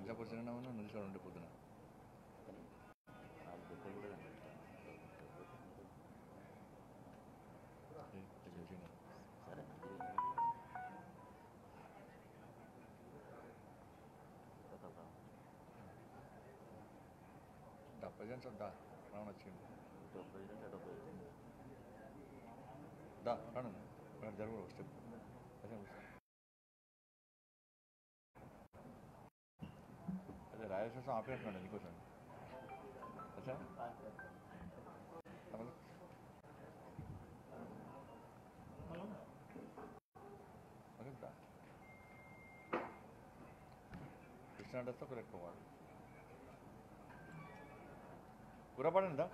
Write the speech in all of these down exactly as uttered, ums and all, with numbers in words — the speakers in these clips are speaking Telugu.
అంశాపూర్ చిన్న నిలిచి ఉండే పొద్దున డెబ్బై జన్స్ దా రావణ వచ్చింది దా రాను జరుగు స్టెప్ అదే రాజేశ్వరం ఆపేస్తున్నాడు నీకోసం అచ్చా కృష్ణ డ్రెస్తో ఒక ఎక్కువ గురపడండి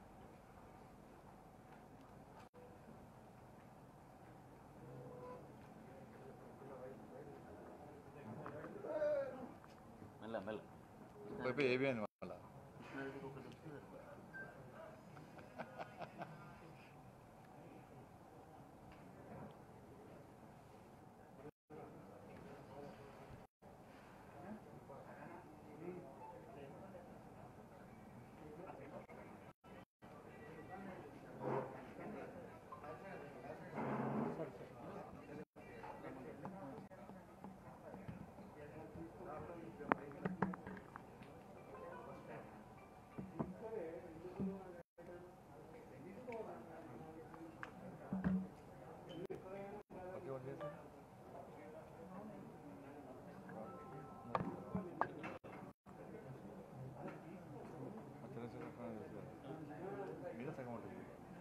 మెల్ల మెల్ల ఏబి అని మళ్ళా మీద సగం ఉంటుంది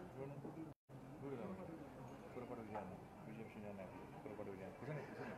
కూరపాటు విజయాన్ని విజయం కూరపాటు విజయాన్ని కూర్చొని కూర్చొని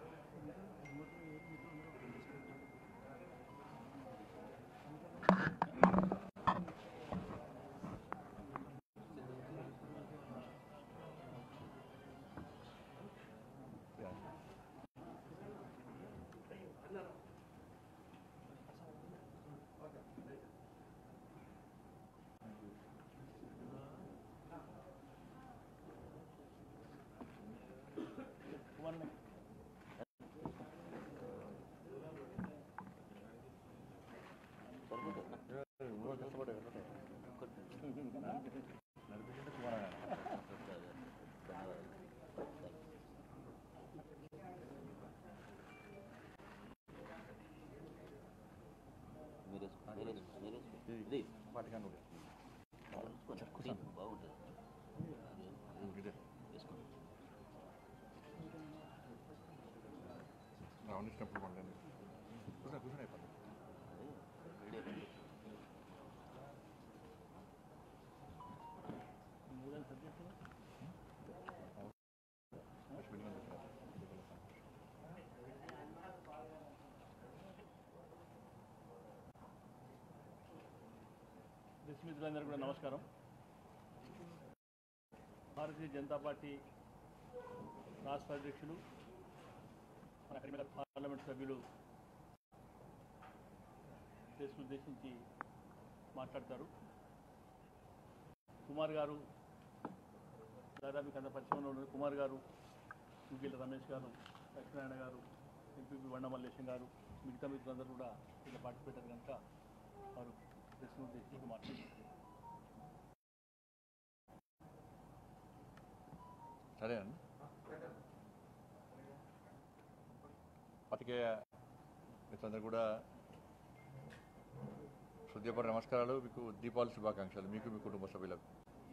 వాటికన్నా బాగుంటుంది రౌండ్ ఇచ్చినప్పుడు పండండి కూర్చొని కూర్చొని అయిపోతుంది మిత్రులందరూ కూడా నమస్కారం. భారతీయ జనతా పార్టీ రాష్ట్ర అధ్యక్షులు మన కరీంనగర్ పార్లమెంట్ సభ్యులు దేశం ఉద్దేశించి మాట్లాడతారు. కుమార్ గారు దాదాపు కంద పశ్చిమంలో ఉన్న కుమార్ గారు, యూపీల రమేష్ గారు, లక్ష్మీనారాయణ గారు, ఎంపీపీ వండమల్లేశం గారు, మిగతా మిత్రులందరూ కూడా ఇలా పార్టిసిపేట్ అయ్యారు కనుక వారు దేశం ఉద్దేశించి మాట్లాడారు. సరే అండి. పాతికేయ మిత్రులందరూ కూడా హృదయపూర్వక నమస్కారాలు. మీకు దీపావళి శుభాకాంక్షలు, మీకు మీ కుటుంబ సభ్యులకు.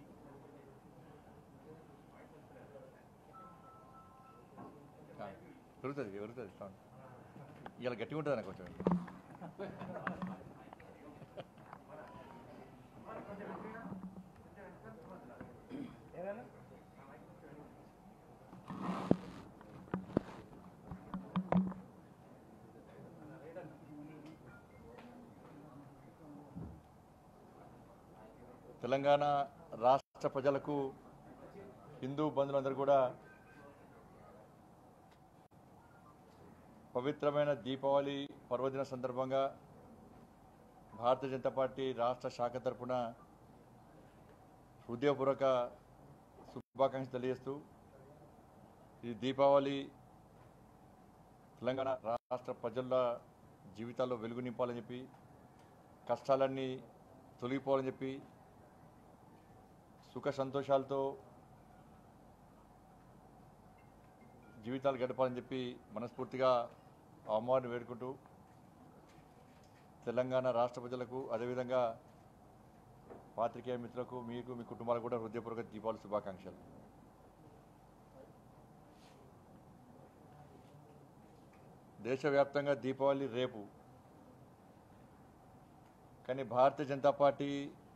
పెరుగుతుంది పెరుగుతుంది సౌండ్ ఇలా గట్టిగా ఉంటుంది అన్న కొంచెం. తెలంగాణ రాష్ట్ర ప్రజలకు, హిందూ బంధువులందరూ కూడా పవిత్రమైన దీపావళి పర్వదిన సందర్భంగా భారతీయ జనతా పార్టీ రాష్ట్ర శాఖ తరఫున హృదయపూర్వక శుభాకాంక్షలు తెలియజేస్తూ, ఈ దీపావళి తెలంగాణ రాష్ట్ర ప్రజల జీవితాల్లో వెలుగు నింపాలని చెప్పి కష్టాలన్నీ తొలగిపోవాలని చెప్పి సుఖ సంతోషాలతో జీవితాలు గడపాలని చెప్పి మనస్ఫూర్తిగా ఆ అమ్మవారిని వేడుకుంటూ తెలంగాణ రాష్ట్ర ప్రజలకు అదేవిధంగా పాత్రికేయ మిత్రులకు మీకు మీ కుటుంబాలకు కూడా హృదయపూర్వక దీపావళి శుభాకాంక్షలు. దేశవ్యాప్తంగా దీపావళి రేపు, కానీ భారతీయ జనతా పార్టీ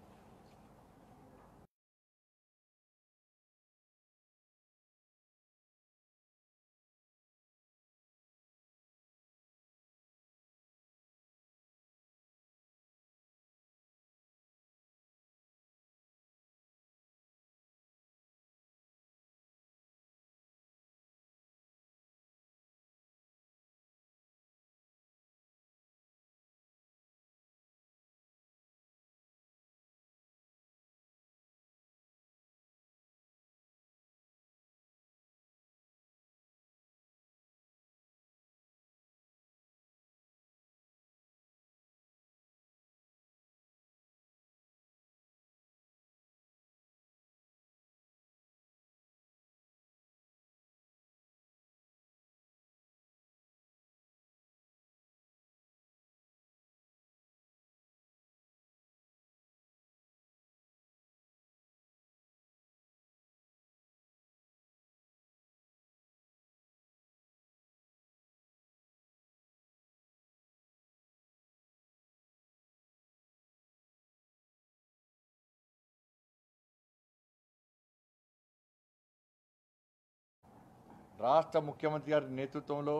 రాష్ట్ర ముఖ్యమంత్రి గారి నేతృత్వంలో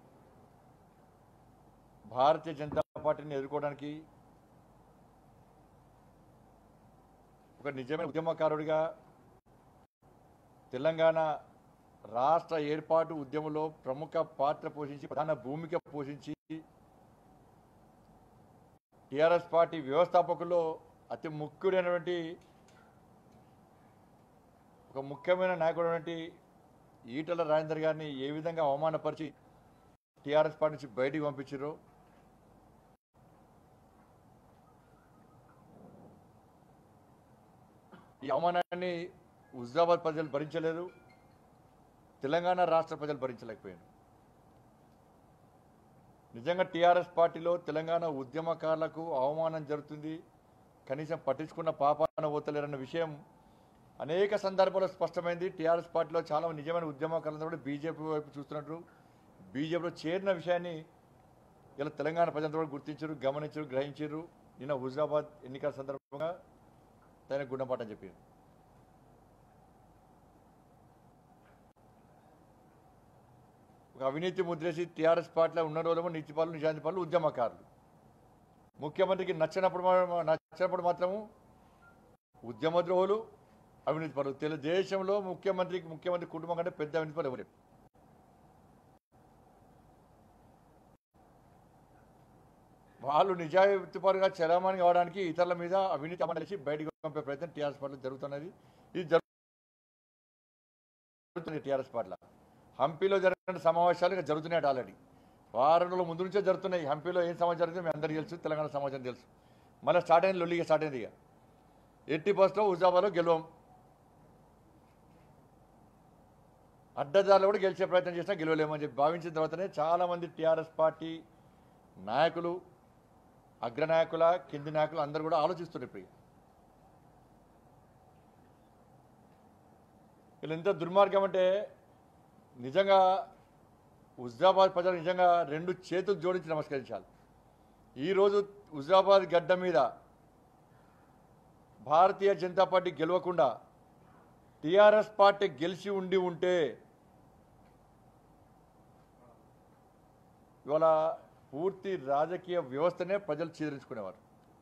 భారతీయ జనతా పార్టీని ఎదుర్కోవడానికి ఒక నిజమైన ఉద్యమకారుడిగా తెలంగాణ రాష్ట్ర ఏర్పాటు ఉద్యమంలో ప్రముఖ పాత్ర పోషించి ప్రధాన భూమిక పోషించి టీఆర్ఎస్ పార్టీ వ్యవస్థాపకుల్లో అతి ముఖ్యుడైనటువంటి ఒక ముఖ్యమైన నాయకుడైనటువంటి ఈటల రాజేందర్ గారిని ఏ విధంగా అవమానపరిచి టీఆర్ఎస్ పార్టీ నుంచి బయటికి పంపించారో, ఈ అవమానాన్ని హుజరాబాద్ ప్రజలు భరించలేదు, తెలంగాణ రాష్ట్ర ప్రజలు భరించలేకపోయారు. నిజంగా టీఆర్ఎస్ పార్టీలో తెలంగాణ ఉద్యమకారులకు అవమానం జరుగుతుంది, కనీసం పట్టించుకున్న పాపాన పోతలేరన్న విషయం అనేక సందర్భాల్లో స్పష్టమైంది. టీఆర్ఎస్ పార్టీలో చాలా నిజమైన ఉద్యమకారులందరూ కూడా బీజేపీ వైపు చూస్తున్నట్టు, బీజేపీలో చేరిన విషయాన్ని ఇలా తెలంగాణ ప్రజలందరూ కూడా గుర్తించారు, గమనించారు, గ్రహించారు. నిన్న హుజరాబాద్ ఎన్నికల సందర్భంగా తన గుణపాఠం చెప్పారు. ఒక అవినీతి ముద్రేసి టీఆర్ఎస్ పార్టీలో ఉన్న రోజులేమో నీతిపాలు నిజాంతిపాలు ఉద్యమకారులు, ముఖ్యమంత్రికి నచ్చినప్పుడు నచ్చినప్పుడు మాత్రము ఉద్యమ ద్రోహులు, అవినీతి పరులు. తెలు దేశంలో ముఖ్యమంత్రికి ముఖ్యమంత్రి కుటుంబం కంటే పెద్ద అవినీతి పరులు ఎవరు? వాళ్ళు నిజాయితీపరుగా చలామణి కావడానికి ఇతరుల మీద అవినీతి అమలు బయటకు పంపే ప్రయత్నం టీఆర్ఎస్ పార్టీలో జరుగుతున్నది. ఇది జరుగుతుంది టీఆర్ఎస్ పార్టీలో. హంపీలో జరిగిన సమావేశాలు ఇంకా జరుగుతున్నాయి ఆల్రెడీ. వారం రోజుల ముందు నుంచే జరుగుతున్నాయి. హంపీలో ఏం సమాచారం జరిగిందో మీ అందరికీ తెలుసు, తెలంగాణ సమాచారం తెలుసు. మళ్ళీ స్టార్ట్ అయింది లొల్లిగా స్టార్ట్ అయింది. ఇక ఎట్టి బస్సులో హుజాబాద్లో గెలవం, అడ్డదారులు కూడా గెలిచే ప్రయత్నం చేసినా గెలవలేమని చెప్పి భావించిన తర్వాతనే చాలామంది టీఆర్ఎస్ పార్టీ నాయకులు, అగ్రనాయకుల కింది నాయకులు అందరూ కూడా ఆలోచిస్తున్నారు. ఇప్పుడు వీళ్ళు ఎంత దుర్మార్గం అంటే నిజంగా హుజరాబాద్ ప్రజలు నిజంగా రెండు చేతులు జోడించి నమస్కరించాలి. ఈరోజు హుజరాబాద్ గడ్డ మీద భారతీయ జనతా పార్టీ గెలవకుండా టీఆర్ఎస్ పార్టీ గెలిచి ఉండి ఉంటే ఇవాళ పూర్తి రాజకీయ వ్యవస్థనే ప్రజలు చీదరించుకునేవారు.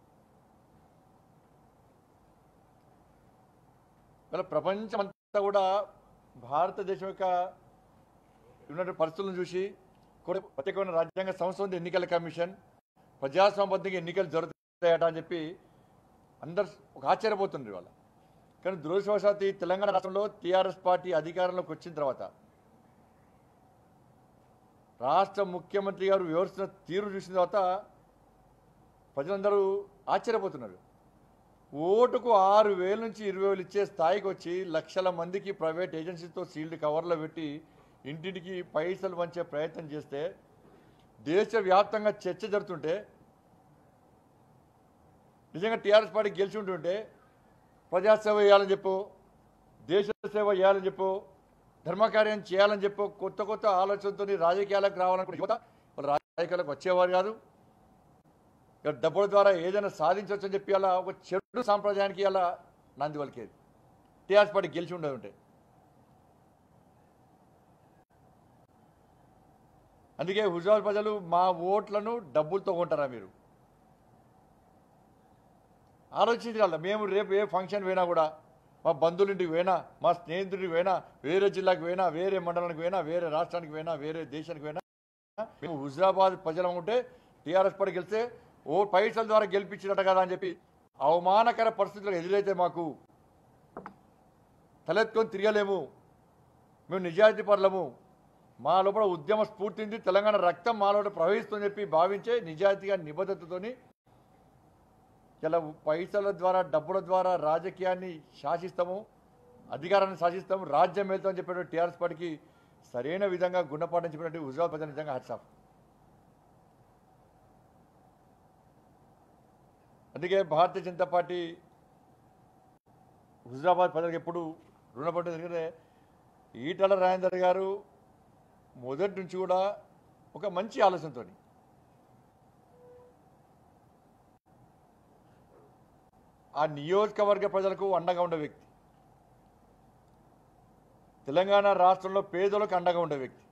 ఇవాళ ప్రపంచం అంతా కూడా భారతదేశం యొక్క ఉన్నటువంటి పరిస్థితులను చూసి ప్రత్యేకమైన రాజ్యాంగ సంస్థ ఉంది, ఎన్నికల కమిషన్, ప్రజాస్వామ్యబద్ధంగా ఎన్నికలు జరుగుతాయట అని చెప్పి అందరు ఒక ఆశ్చర్యపోతుంది ఇవాళ. కానీ దురదృష్టవశాత్తు తెలంగాణ రాష్ట్రంలో టీఆర్ఎస్ పార్టీ అధికారంలోకి వచ్చిన తర్వాత రాష్ట్ర ముఖ్యమంత్రి గారు వివరిస్తున్న తీరు చూసిన తర్వాత ప్రజలందరూ ఆశ్చర్యపోతున్నారు. ఓటుకు ఆరు వేల నుంచి ఇరవై వేలు ఇచ్చే స్థాయికి వచ్చి లక్షల మందికి ప్రైవేట్ ఏజెన్సీతో సీల్డ్ కవర్లో పెట్టి ఇంటింటికి పైసలు వంచే ప్రయత్నం చేస్తే దేశవ్యాప్తంగా చర్చ జరుగుతుంటే నిజంగా టీఆర్ఎస్ పార్టీ గెలిచి ఉంటుంటే ప్రజాసేవ చేయాలని చెప్పు, దేశ సేవ చేయాలని చెప్పు, ధర్మకార్యం చేయాలని చెప్పు కొత్త కొత్త ఆలోచనతో రాజకీయాలకు రావాలనుకుంటే యువత వాళ్ళు రాజకీయాలకు వచ్చేవారు కాదు. ఇక డబ్బుల ద్వారా ఏదైనా సాధించవచ్చు అని చెప్పి అలా ఒక చెడు సాంప్రదాయానికి అలా నంది వలికేది టీఆర్ఎస్ పార్టీ గెలిచి ఉండదు ఉంటే. అందుకే హుజూరాబాద్ ప్రజలు మా ఓట్లను డబ్బులతో కొంటారా మీరు ఆలోచించాలి. మేము రేపు ఏ ఫంక్షన్ పోయినా కూడా మా బంధువులింటికి పోయినా, మా స్నేహితుడికి పోయినా, వేరే జిల్లాకి పోయినా, వేరే మండలానికి పోయినా, వేరే రాష్ట్రానికి పోయినా, వేరే దేశానికి పోయినా మేము హుజూరాబాద్ ప్రజలు ఉంటే టీఆర్ఎస్ పార్టీ గెలిస్తే ఓ పైసల ద్వారా గెలిపించినట్ట కదా అని చెప్పి అవమానకర పరిస్థితులు ఎదురైతే మాకు తలెత్తుకొని తిరగలేము. మేము నిజాయితీ పరులము, మా లోపల ఉద్యమ స్ఫూర్తింది, తెలంగాణ రక్తం మా లోపల ప్రవహిస్తుందని చెప్పి భావించే నిజాయితీగా నిబద్ధతతోని ఇలా పైసల ద్వారా డబ్బుల ద్వారా రాజకీయాన్ని శాసిస్తాము, అధికారాన్ని శాసిస్తాము, రాజ్యం వెళ్తామని చెప్పినటువంటి టీఆర్ఎస్ పార్టీకి సరైన విధంగా గుణపాఠం చెప్పినట్టు హుజూరాబాద్ ప్రజలు నిజంగా హ్యాట్స్ ఆఫ్. అందుకే భారతీయ జనతా పార్టీ హుజూరాబాద్ ప్రజలకు ఎప్పుడు రుణపడి. ఎందుకంటే ఈటల రాజేందర్ గారు మొదటి నుంచి కూడా ఒక మంచి ఆలోచనతో ఆ నియోజకవర్గ ప్రజలకు అండగా ఉండే వ్యక్తి, తెలంగాణ రాష్ట్రంలో పేదలకు అండగా ఉండే వ్యక్తి,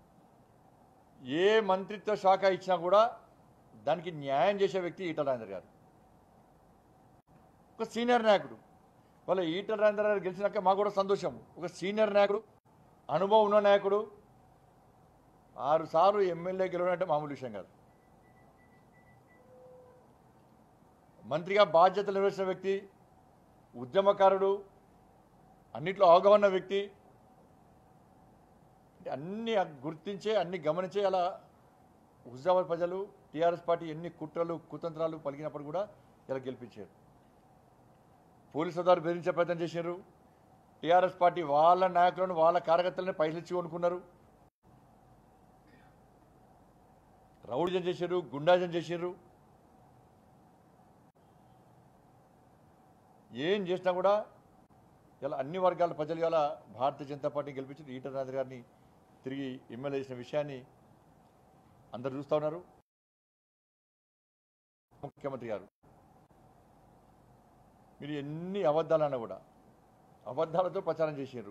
ఏ మంత్రిత్వ శాఖ ఇచ్చినా కూడా దానికి న్యాయం చేసే వ్యక్తి ఈటల రాజేందర్ గారు. ఒక సీనియర్ నాయకుడు. వాళ్ళ ఈటల రాజేందర్ గారు గెలిచినాక మాకు కూడా సంతోషం. ఒక సీనియర్ నాయకుడు, అనుభవం ఉన్న నాయకుడు, ఆరు సార్లు ఎమ్మెల్యే గెలవడంటే మామూలు విషయం కాదు. మంత్రిగా బాధ్యతలు నిర్వహించిన వ్యక్తి, ఉద్యమకారుడు, అన్నిట్లో అవగాహన వ్యక్తి, అన్ని గుర్తించే అన్ని గమనించే అలా హుజూరాబాద్ ప్రజలు టీఆర్ఎస్ పార్టీ ఎన్ని కుట్రలు కుతంత్రాలు పలికినప్పుడు కూడా ఇలా గెలిపించారు. పోలీసు అధికారులు బెదిరించే ప్రయత్నం చేశారు. టీఆర్ఎస్ పార్టీ వాళ్ళ నాయకులను వాళ్ళ కార్యకర్తలను పైసలు ఇచ్చి కొనుక్కున్నారు, రౌడీజం చేశారు, గుండాజం చేశారు. ఏం చేసినా కూడా ఇలా అన్ని వర్గాల ప్రజలు ఇలా భారతీయ జనతా పార్టీ గెలిపించి ఈటల రాజేందర్ గారిని తిరిగి ఎమ్మెల్యే చేసిన విషయాన్ని అందరు చూస్తూ ఉన్నారు. ముఖ్యమంత్రి గారు మీరు ఎన్ని అబద్ధాలన్నా కూడా అబద్ధాలతో ప్రచారం చేశారు.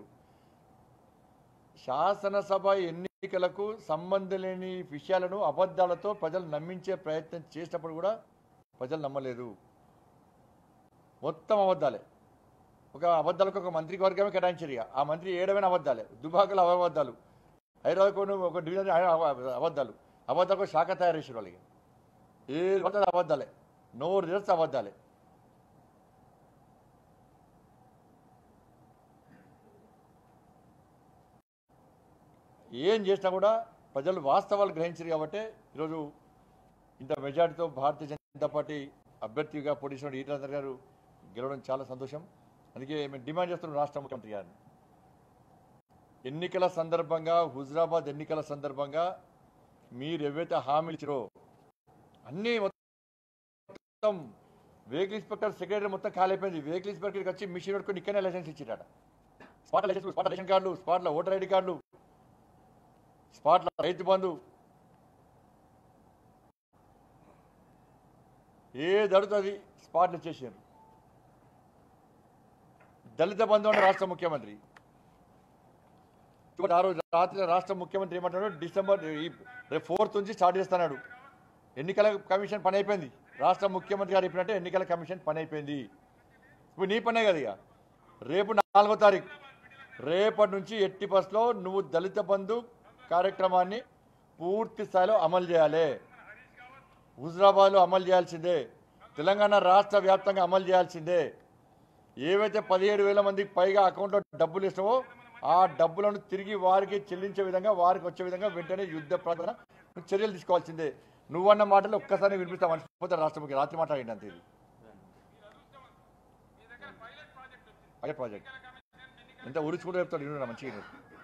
శాసనసభ ఎన్నికలకు సంబంధం లేని విషయాలను అబద్ధాలతో ప్రజలు నమ్మించే ప్రయత్నం చేసినప్పుడు కూడా ప్రజలు నమ్మలేదు. మొత్తం అబద్ధాలే. ఒక అబద్ధాలకు ఒక మంత్రికి వర్గమే కేటాయించారు. ఇక ఆ మంత్రి ఏడమైన అబద్ధాలే, దుబాకలు అబద్ధాలు, హైదరాబాద్ ఒక డివిజన్ అబద్ధాలు, అబద్ధాలకు శాఖ తయారు చేసారు వాళ్ళకి. ఏ అబద్ధాలే, నోరు తెరిస్తే అబద్ధాలే. ఏం చేసినా కూడా ప్రజలు వాస్తవాలు గ్రహించారు. కాబట్టి ఈరోజు ఇంత మెజార్టీతో భారతీయ జనతా పార్టీ అభ్యర్థిగా పోటీ చేసిన ఈటల రాజేందర్ గారు గెలవడం చాలా సంతోషం. అందుకే మేము డిమాండ్ చేస్తున్నాం రాష్ట్ర ముఖ్యమంత్రి గారిని, ఎన్నికల సందర్భంగా హుజూరాబాద్ ఎన్నికల సందర్భంగా మీరు ఏవైతే హామీలు ఇచ్చారో అన్నీ మొత్తం వెహికల్ ఇన్స్పెక్టర్ సెక్రటరీ మొత్తం ఖాళీ అయిపోయింది. వెహికల్ ఇన్స్పెక్టర్కి వచ్చి మిషన్ పెట్టుకుని ఇక్కడనే లైసెన్స్ ఇచ్చారట. స్పాట్ లైసెన్స్, స్పాట్ రేషన్ కార్డులు, స్పాట్లో ఓటర్ ఐడి కార్డులు, స్పాట్లో రైతు బంధు, ఏది అడుగుతుంది స్పాట్లు ఇచ్చేసారు. దళిత బంధు అంటే రాష్ట్ర ముఖ్యమంత్రి ఆ రోజు రాత్రి రాష్ట్ర ముఖ్యమంత్రి ఏమంటున్నాడు, డిసెంబర్ రేపు ఫోర్త్ నుంచి స్టార్ట్ చేస్తున్నాడు. ఎన్నికల కమిషన్ పని అయిపోయింది. రాష్ట్ర ముఖ్యమంత్రి గారు చెప్పినట్టే ఎన్నికల కమిషన్ పని అయిపోయింది. ఇప్పుడు నీ పనే కదా. ఇక రేపు నాలుగో తారీఖు రేపటి నుంచి ఎట్టి బస్లో నువ్వు దళిత బంధు కార్యక్రమాన్ని పూర్తి స్థాయిలో అమలు చేయాలి. హుజూరాబాద్లో అమలు చేయాల్సిందే, తెలంగాణ రాష్ట్ర వ్యాప్తంగా అమలు చేయాల్సిందే. ఏవైతే పదిహేడు వేల మందికి పైగా అకౌంట్లో డబ్బులు ఇస్తావో ఆ డబ్బులను తిరిగి వారికి చెల్లించే విధంగా వారికి వచ్చే విధంగా వెంటనే యుద్ధ ప్రాంతాన చర్యలు తీసుకోవాల్సిందే. నువ్వన్న మాటలు ఒక్కసారి వినిపిస్తా మర్చిపోతే రాష్ట్ర ముఖ్య రాత్రి మాట్లాడింది అంతే. ఇది పైలట్ ప్రాజెక్ట్ ఎంత ఊరించుకుంటూ చెప్తాడు ఇరు మంచిగా.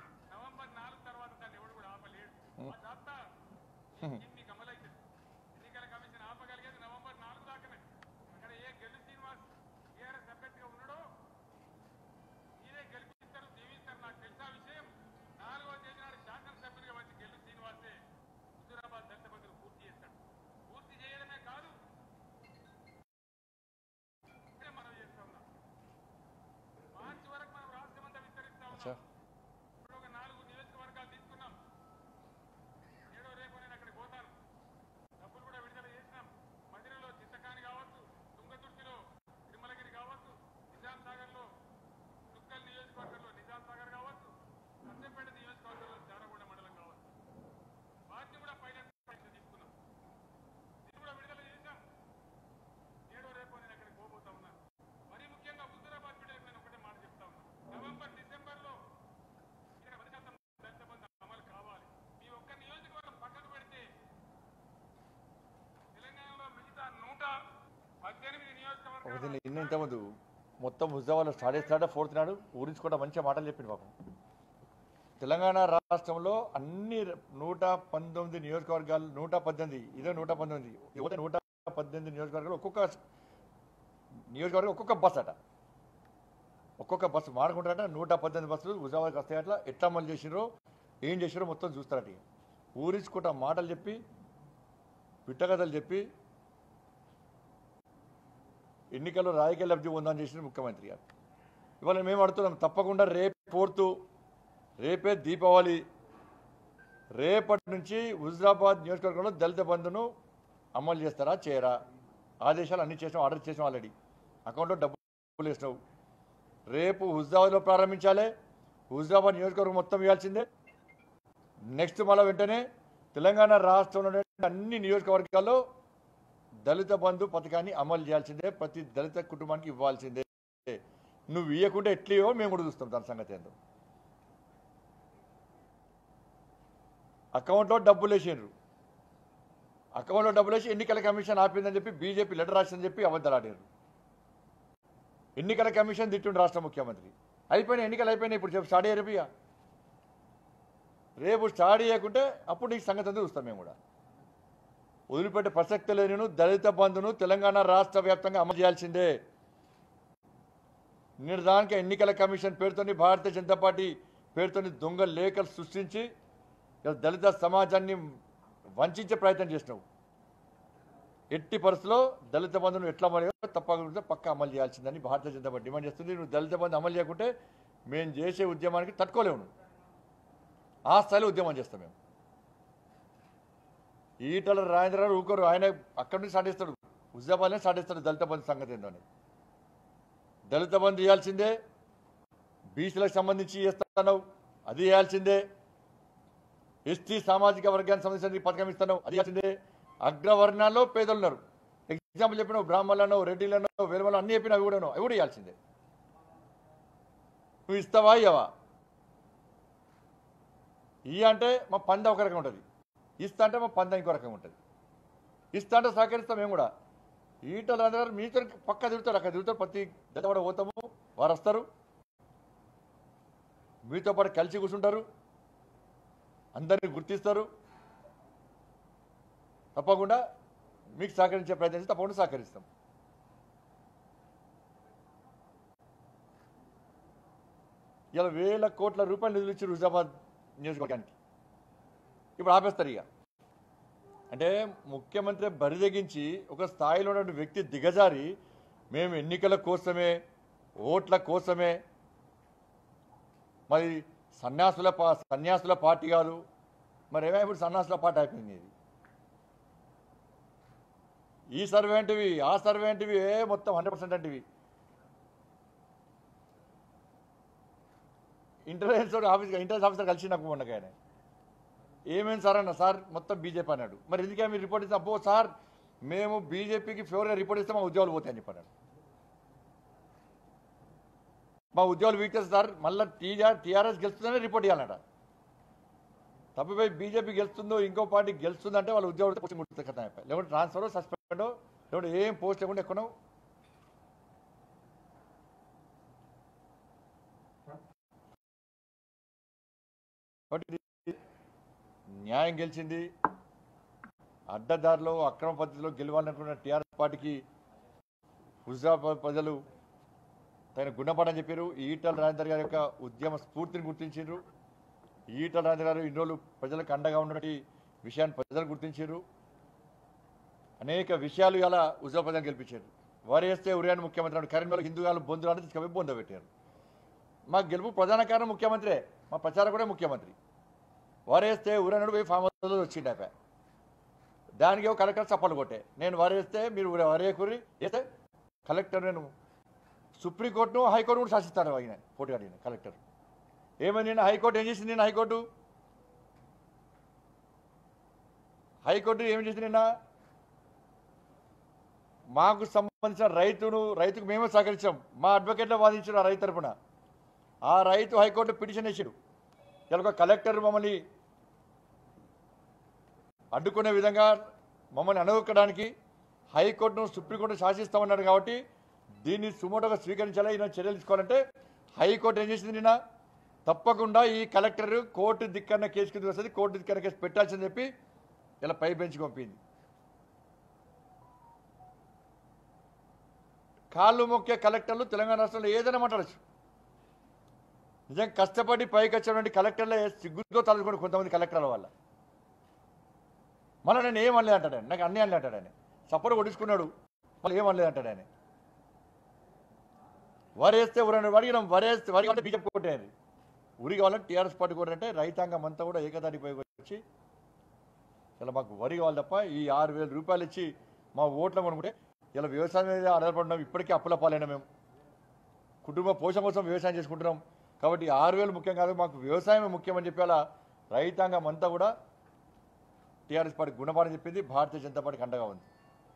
నిన్న ఇంతకుముందు మొత్తం హుజావాలో స్టార్ట్ చేస్తాడా ఫోర్త్ నాడు ఊరించుకోవడం మంచిగా మాటలు చెప్పింది పాపం. తెలంగాణ రాష్ట్రంలో అన్ని నూట పంతొమ్మిది నియోజకవర్గాలు నూట పద్దెనిమిది ఇదే నూట పంతొమ్మిది ఇదే నూట పద్దెనిమిది నియోజకవర్గాలు ఒక్కొక్క నియోజకవర్గం ఒక్కొక్క బస్ అట ఒక్కొక్క బస్సు మాడుకుంటారట. నూట పద్దెనిమిది బస్సులు హుజావాకి వస్తాయట్లా. ఎట్లా అమలు చేసిరో ఏం చేసిరో మొత్తం చూస్తారట. ఊరించుకుంటా మాటలు చెప్పి పిట్టకథలు చెప్పి ఎన్నికల్లో రాజకీయ లబ్ధి ఉందని చేసిన ముఖ్యమంత్రి గారు. ఇవాళ మేము అడుగుతున్నాం, తప్పకుండా రేపు ఫోర్త్ రేపే దీపావళి, రేపటి నుంచి హుజరాబాద్ నియోజకవర్గంలో దళిత బంధును అమలు చేస్తారా చేయరా? ఆదేశాలు అన్ని చేసాం, ఆర్డర్ చేసాం, ఆల్రెడీ అకౌంట్లో డబ్బులు వేసినావు. రేపు హుజరాబాద్లో ప్రారంభించాలి. హుజరాబాద్ నియోజకవర్గం మొత్తం ఇవ్వాల్సిందే. నెక్స్ట్ మళ్ళీ వెంటనే తెలంగాణ రాష్ట్రంలో అన్ని నియోజకవర్గాల్లో దళిత బంధు పథకాన్ని అమలు చేయాల్సిందే. ప్రతి దళిత కుటుంబానికి ఇవ్వాల్సిందే. నువ్వు ఇవ్వకుంటే ఎట్లయో మేము కూడా చూస్తాం దాని సంగతి ఏందో. అకౌంట్లో డబ్బులు వేసిండ్రు, అకౌంట్లో డబ్బులు వేసి ఎన్నికల కమిషన్ ఆపిందని చెప్పి బీజేపీ లెటర్ రాసిందని చెప్పి అబద్ధాలు ఆడారు. ఎన్నికల కమిషన్ తిట్టిండు రాష్ట్ర ముఖ్యమంత్రి. అయిపోయినాయి ఎన్నికలు అయిపోయినాయి, ఇప్పుడు చెప్పి స్టార్ట్ అయ్యారు. బియ్య రేపు స్టార్ట్ చేయకుంటే అప్పుడు నీకు సంగతి అంతా చూస్తాం మేము కూడా. వదిలిపెట్టే ప్రసక్తి లేని దళిత బంధును తెలంగాణ రాష్ట్ర వ్యాప్తంగా అమలు చేయాల్సిందే. నిర్ధారణకి ఎన్నికల కమిషన్ పేరుతోని భారతీయ జనతా పార్టీ పేరుతోని దొంగ లేఖలు సృష్టించి దళిత సమాజాన్ని వంచే ప్రయత్నం చేసినావు. ఎట్టి పరిస్థితుల్లో దళిత బంధును ఎట్లా అమలు తప్పకుండా పక్క అమలు చేయాల్సిందని భారతీయ జనతా పార్టీ డిమాండ్ చేస్తుంది. నువ్వు దళిత బంధు అమలు చేయకుంటే మేము చేసే ఉద్యమానికి తట్టుకోలేము. ఆ స్థాయిలో ఉద్యమం చేస్తాం మేము. ఈటల రాజేంద్రరావు ఊరుకోరు, ఆయన అక్కడి నుంచి స్టార్ట్ చేస్తాడు, హుజాబాద్నే స్టార్ట్ చేస్తాడు దళిత బంధు సంగతి ఏందో అని. దళిత బంధు ఇవ్వాల్సిందే. బీసీలకు సంబంధించి ఇస్తున్నావు, అది ఇవ్వాల్సిందే. ఎస్టీ సామాజిక వర్గానికి సంబంధించిన పథకం ఇస్తున్నావు, అది ఇవ్వాల్సిందే. అగ్రవర్ణాల్లో పేదలు ఉన్నారు, ఎగ్జాంపుల్ చెప్పినావు, బ్రాహ్మణులను, రెడ్డిలను, వేలమలను అన్ని చెప్పినా అవి కూడా అవి కూడా ఇవ్వాల్సిందే. నువ్వు ఇస్తావా ఇవ్వవా? ఇయ్య అంటే మా పంద ఒక రకం ఉంటుంది, ఇస్తా అంటే మా పంద ఇంకో రకంగా ఉంటుంది. ఇస్తా అంటే సహకరిస్తాం మేము కూడా. ఈటల అందరూ మీతో పక్క తిరుగుతారు, అక్కడ తిరుగుతారు, ప్రతి దళ కూడా పోతాము, వారు వస్తారు, మీతో పాటు కలిసి కూర్చుంటారు, అందరినీ గుర్తిస్తారు. తప్పకుండా మీకు సహకరించే ప్రయత్నం చేసి తప్పకుండా సహకరిస్తాం. ఇలా వేల కోట్ల రూపాయలు నిధులు ఇచ్చారు హుజాబాద్ నియోజకవర్గానికి. ఇప్పుడు ఆపేస్తారు ఇక. అంటే ముఖ్యమంత్రి బరిదెగించి ఒక స్థాయిలో ఉన్న వ్యక్తి దిగజారి మేము ఎన్నికల కోసమే, ఓట్ల కోసమే, మరి సన్యాసుల పా సన్యాసుల పార్టీ కాదు, మరి ఏమైనా ఇప్పుడు సన్యాసుల పార్టీ అయిపోయింది. ఇది ఈ సర్వే అంటివి, ఆ సర్వే అంటివి, ఏ మొత్తం హండ్రెడ్ పర్సెంట్ అంటివి. ఇంటెలిజెన్స్ ఆఫీస్ ఇంటెలిజెన్స్ ఆఫీసర్ కలిసి నాకు మొన్న ఆయన ఏమేమి సార్ అన్న, సార్ మొత్తం బీజేపీ అన్నాడు. మరి ఎందుకే మీరు రిపోర్ట్ ఇస్తాం? అబ్బో సార్ మేము బీజేపీకి ఫేవర్గా రిపోర్ట్ ఇస్తే మా ఉద్యోగాలు పోతాయని చెప్పాడు. మా ఉద్యోగులు వీక్నెస్ సార్ మళ్ళీ టీఆర్ టీఆర్ఎస్ గెలుస్తుందనే రిపోర్ట్ ఇవ్వాలట. తప్పిపోయి బీజేపీ గెలుస్తుందో ఇంకో పార్టీ గెలుస్తుందంటే వాళ్ళ ఉద్యోగులతో పోస్టింగ్ గుర్తు కథ అయిపోయి, లేకుంటే ట్రాన్స్ఫర్ సస్పెండ్ లేకుంటే ఏం పోస్ట్ లేకుండా ఎక్కడో న్యాయం గెలిచింది. అడ్డదారిలో అక్రమ పద్ధతిలో గెలవాలనుకున్న టీఆర్ఎస్ పార్టీకి హుజరాబాద్ ప్రజలు తగిన గుణపాఠం చెప్పారు. ఈటల రాజేందర్ గారి యొక్క ఉద్యమ స్ఫూర్తిని గుర్తించారు. ఈటల రాజేందర్ గారు ఇన్ని రోజులు ప్రజలకు అండగా ఉన్నటువంటి విషయాన్ని ప్రజలు గుర్తించారు. అనేక విషయాలు ఇలా హుజరాబాద్ ప్రజలు గెలిపించారు. వారేస్తే ఉరియాని ముఖ్యమంత్రి కరీంనగర్ హిందూగాలు బొందులు తీసుకుపోయి బొంద పెట్టారు. మా గెలుపు ప్రధాన కారణం ముఖ్యమంత్రే, మా ప్రచారం కూడా ముఖ్యమంత్రి. వారేస్తే ఉరియానుడు పోయి ఫామ్ హౌస్లో వచ్చిండే అయిపోయి దానికి ఒక కలెక్టర్ చప్పలు కొట్టే, నేను వారేస్తే మీరు వరేకూరి వేస్తే కలెక్టర్ నేను సుప్రీంకోర్టును హైకోర్టు కూడా శాసిస్తాను ఆయన పోటీ అడిగిన కలెక్టర్. ఏమైంది నిన్న హైకోర్టు ఏం చేసింది? నిన్న హైకోర్టు హైకోర్టు ఏం చేసింది? నిన్న మాకు సంబంధించిన రైతును రైతుకు మేమే సహకరించాం, మా అడ్వకేట్లో వాదించారు ఆ రైతు తరఫున. ఆ రైతు హైకోర్టు పిటిషన్ వేసాడు. ఇలా ఒక కలెక్టర్ మమ్మల్ని అడ్డుకునే విధంగా మమ్మల్ని అనుకోవడానికి హైకోర్టును సుప్రీంకోర్టు శాసిస్తామన్నాడు. కాబట్టి దీన్ని సుమోటోగా స్వీకరించాలా, ఈయన చర్యలు తీసుకోవాలంటే హైకోర్టు ఏం చేసింది? నిన్న తప్పకుండా ఈ కలెక్టర్ కోర్టు దిక్కన్న కేసు కింద వస్తుంది, కోర్టు దిక్కన్న కేసు పెట్టాల్సిందని చెప్పి ఇలా పై బెంచ్కి పంపింది. కాళ్ళు మొక్కే కలెక్టర్లు తెలంగాణ రాష్ట్రంలో ఏదైనా మాట్లాడచ్చు. నిజంగా కష్టపడి పైకి వచ్చినటువంటి కలెక్టర్లే సిగ్గుతో తలుచుకోండి కొంతమంది కలెక్టర్ల వల్ల. మళ్ళీ నేను ఏమనలేదు అంటాడు ఆయన, నాకు అన్నీ అనలే అంటాడు ఆయన. సపోర్ట్ కొట్టించుకున్నాడు, మళ్ళీ ఏమనలేదు అంటాడు ఆయన. వరేస్తే ఊరని అడిగినాం, వరేస్తే వరి కావాలంటే బీజేపీ కొట్టారు, ఉరి కావాలంటే టీఆర్ఎస్ పార్టీ కొట్టారంటే రైతాంగం అంతా కూడా ఏకదాటిపై వచ్చి ఇలా మాకు వరి కావాలి తప్ప ఈ ఆరు వేల రూపాయలు ఇచ్చి మా ఓట్లు కొనుక్కుంటే ఇలా వ్యవసాయం మీద ఆధారపడినాం. ఇప్పటికీ అప్పుల పాలైనా మేము కుటుంబ పోషణ కోసం వ్యవసాయం చేసుకుంటున్నాం. కాబట్టి ఆరు వేలు ముఖ్యం కాదు, మాకు వ్యవసాయమే ముఖ్యమని చెప్పి అలా రైతాంగం అంతా కూడా టీఆర్ఎస్ పార్టీ గుణపాఠం చెప్పింది. భారతీయ జనతా పార్టీకి అండగా ఉంది.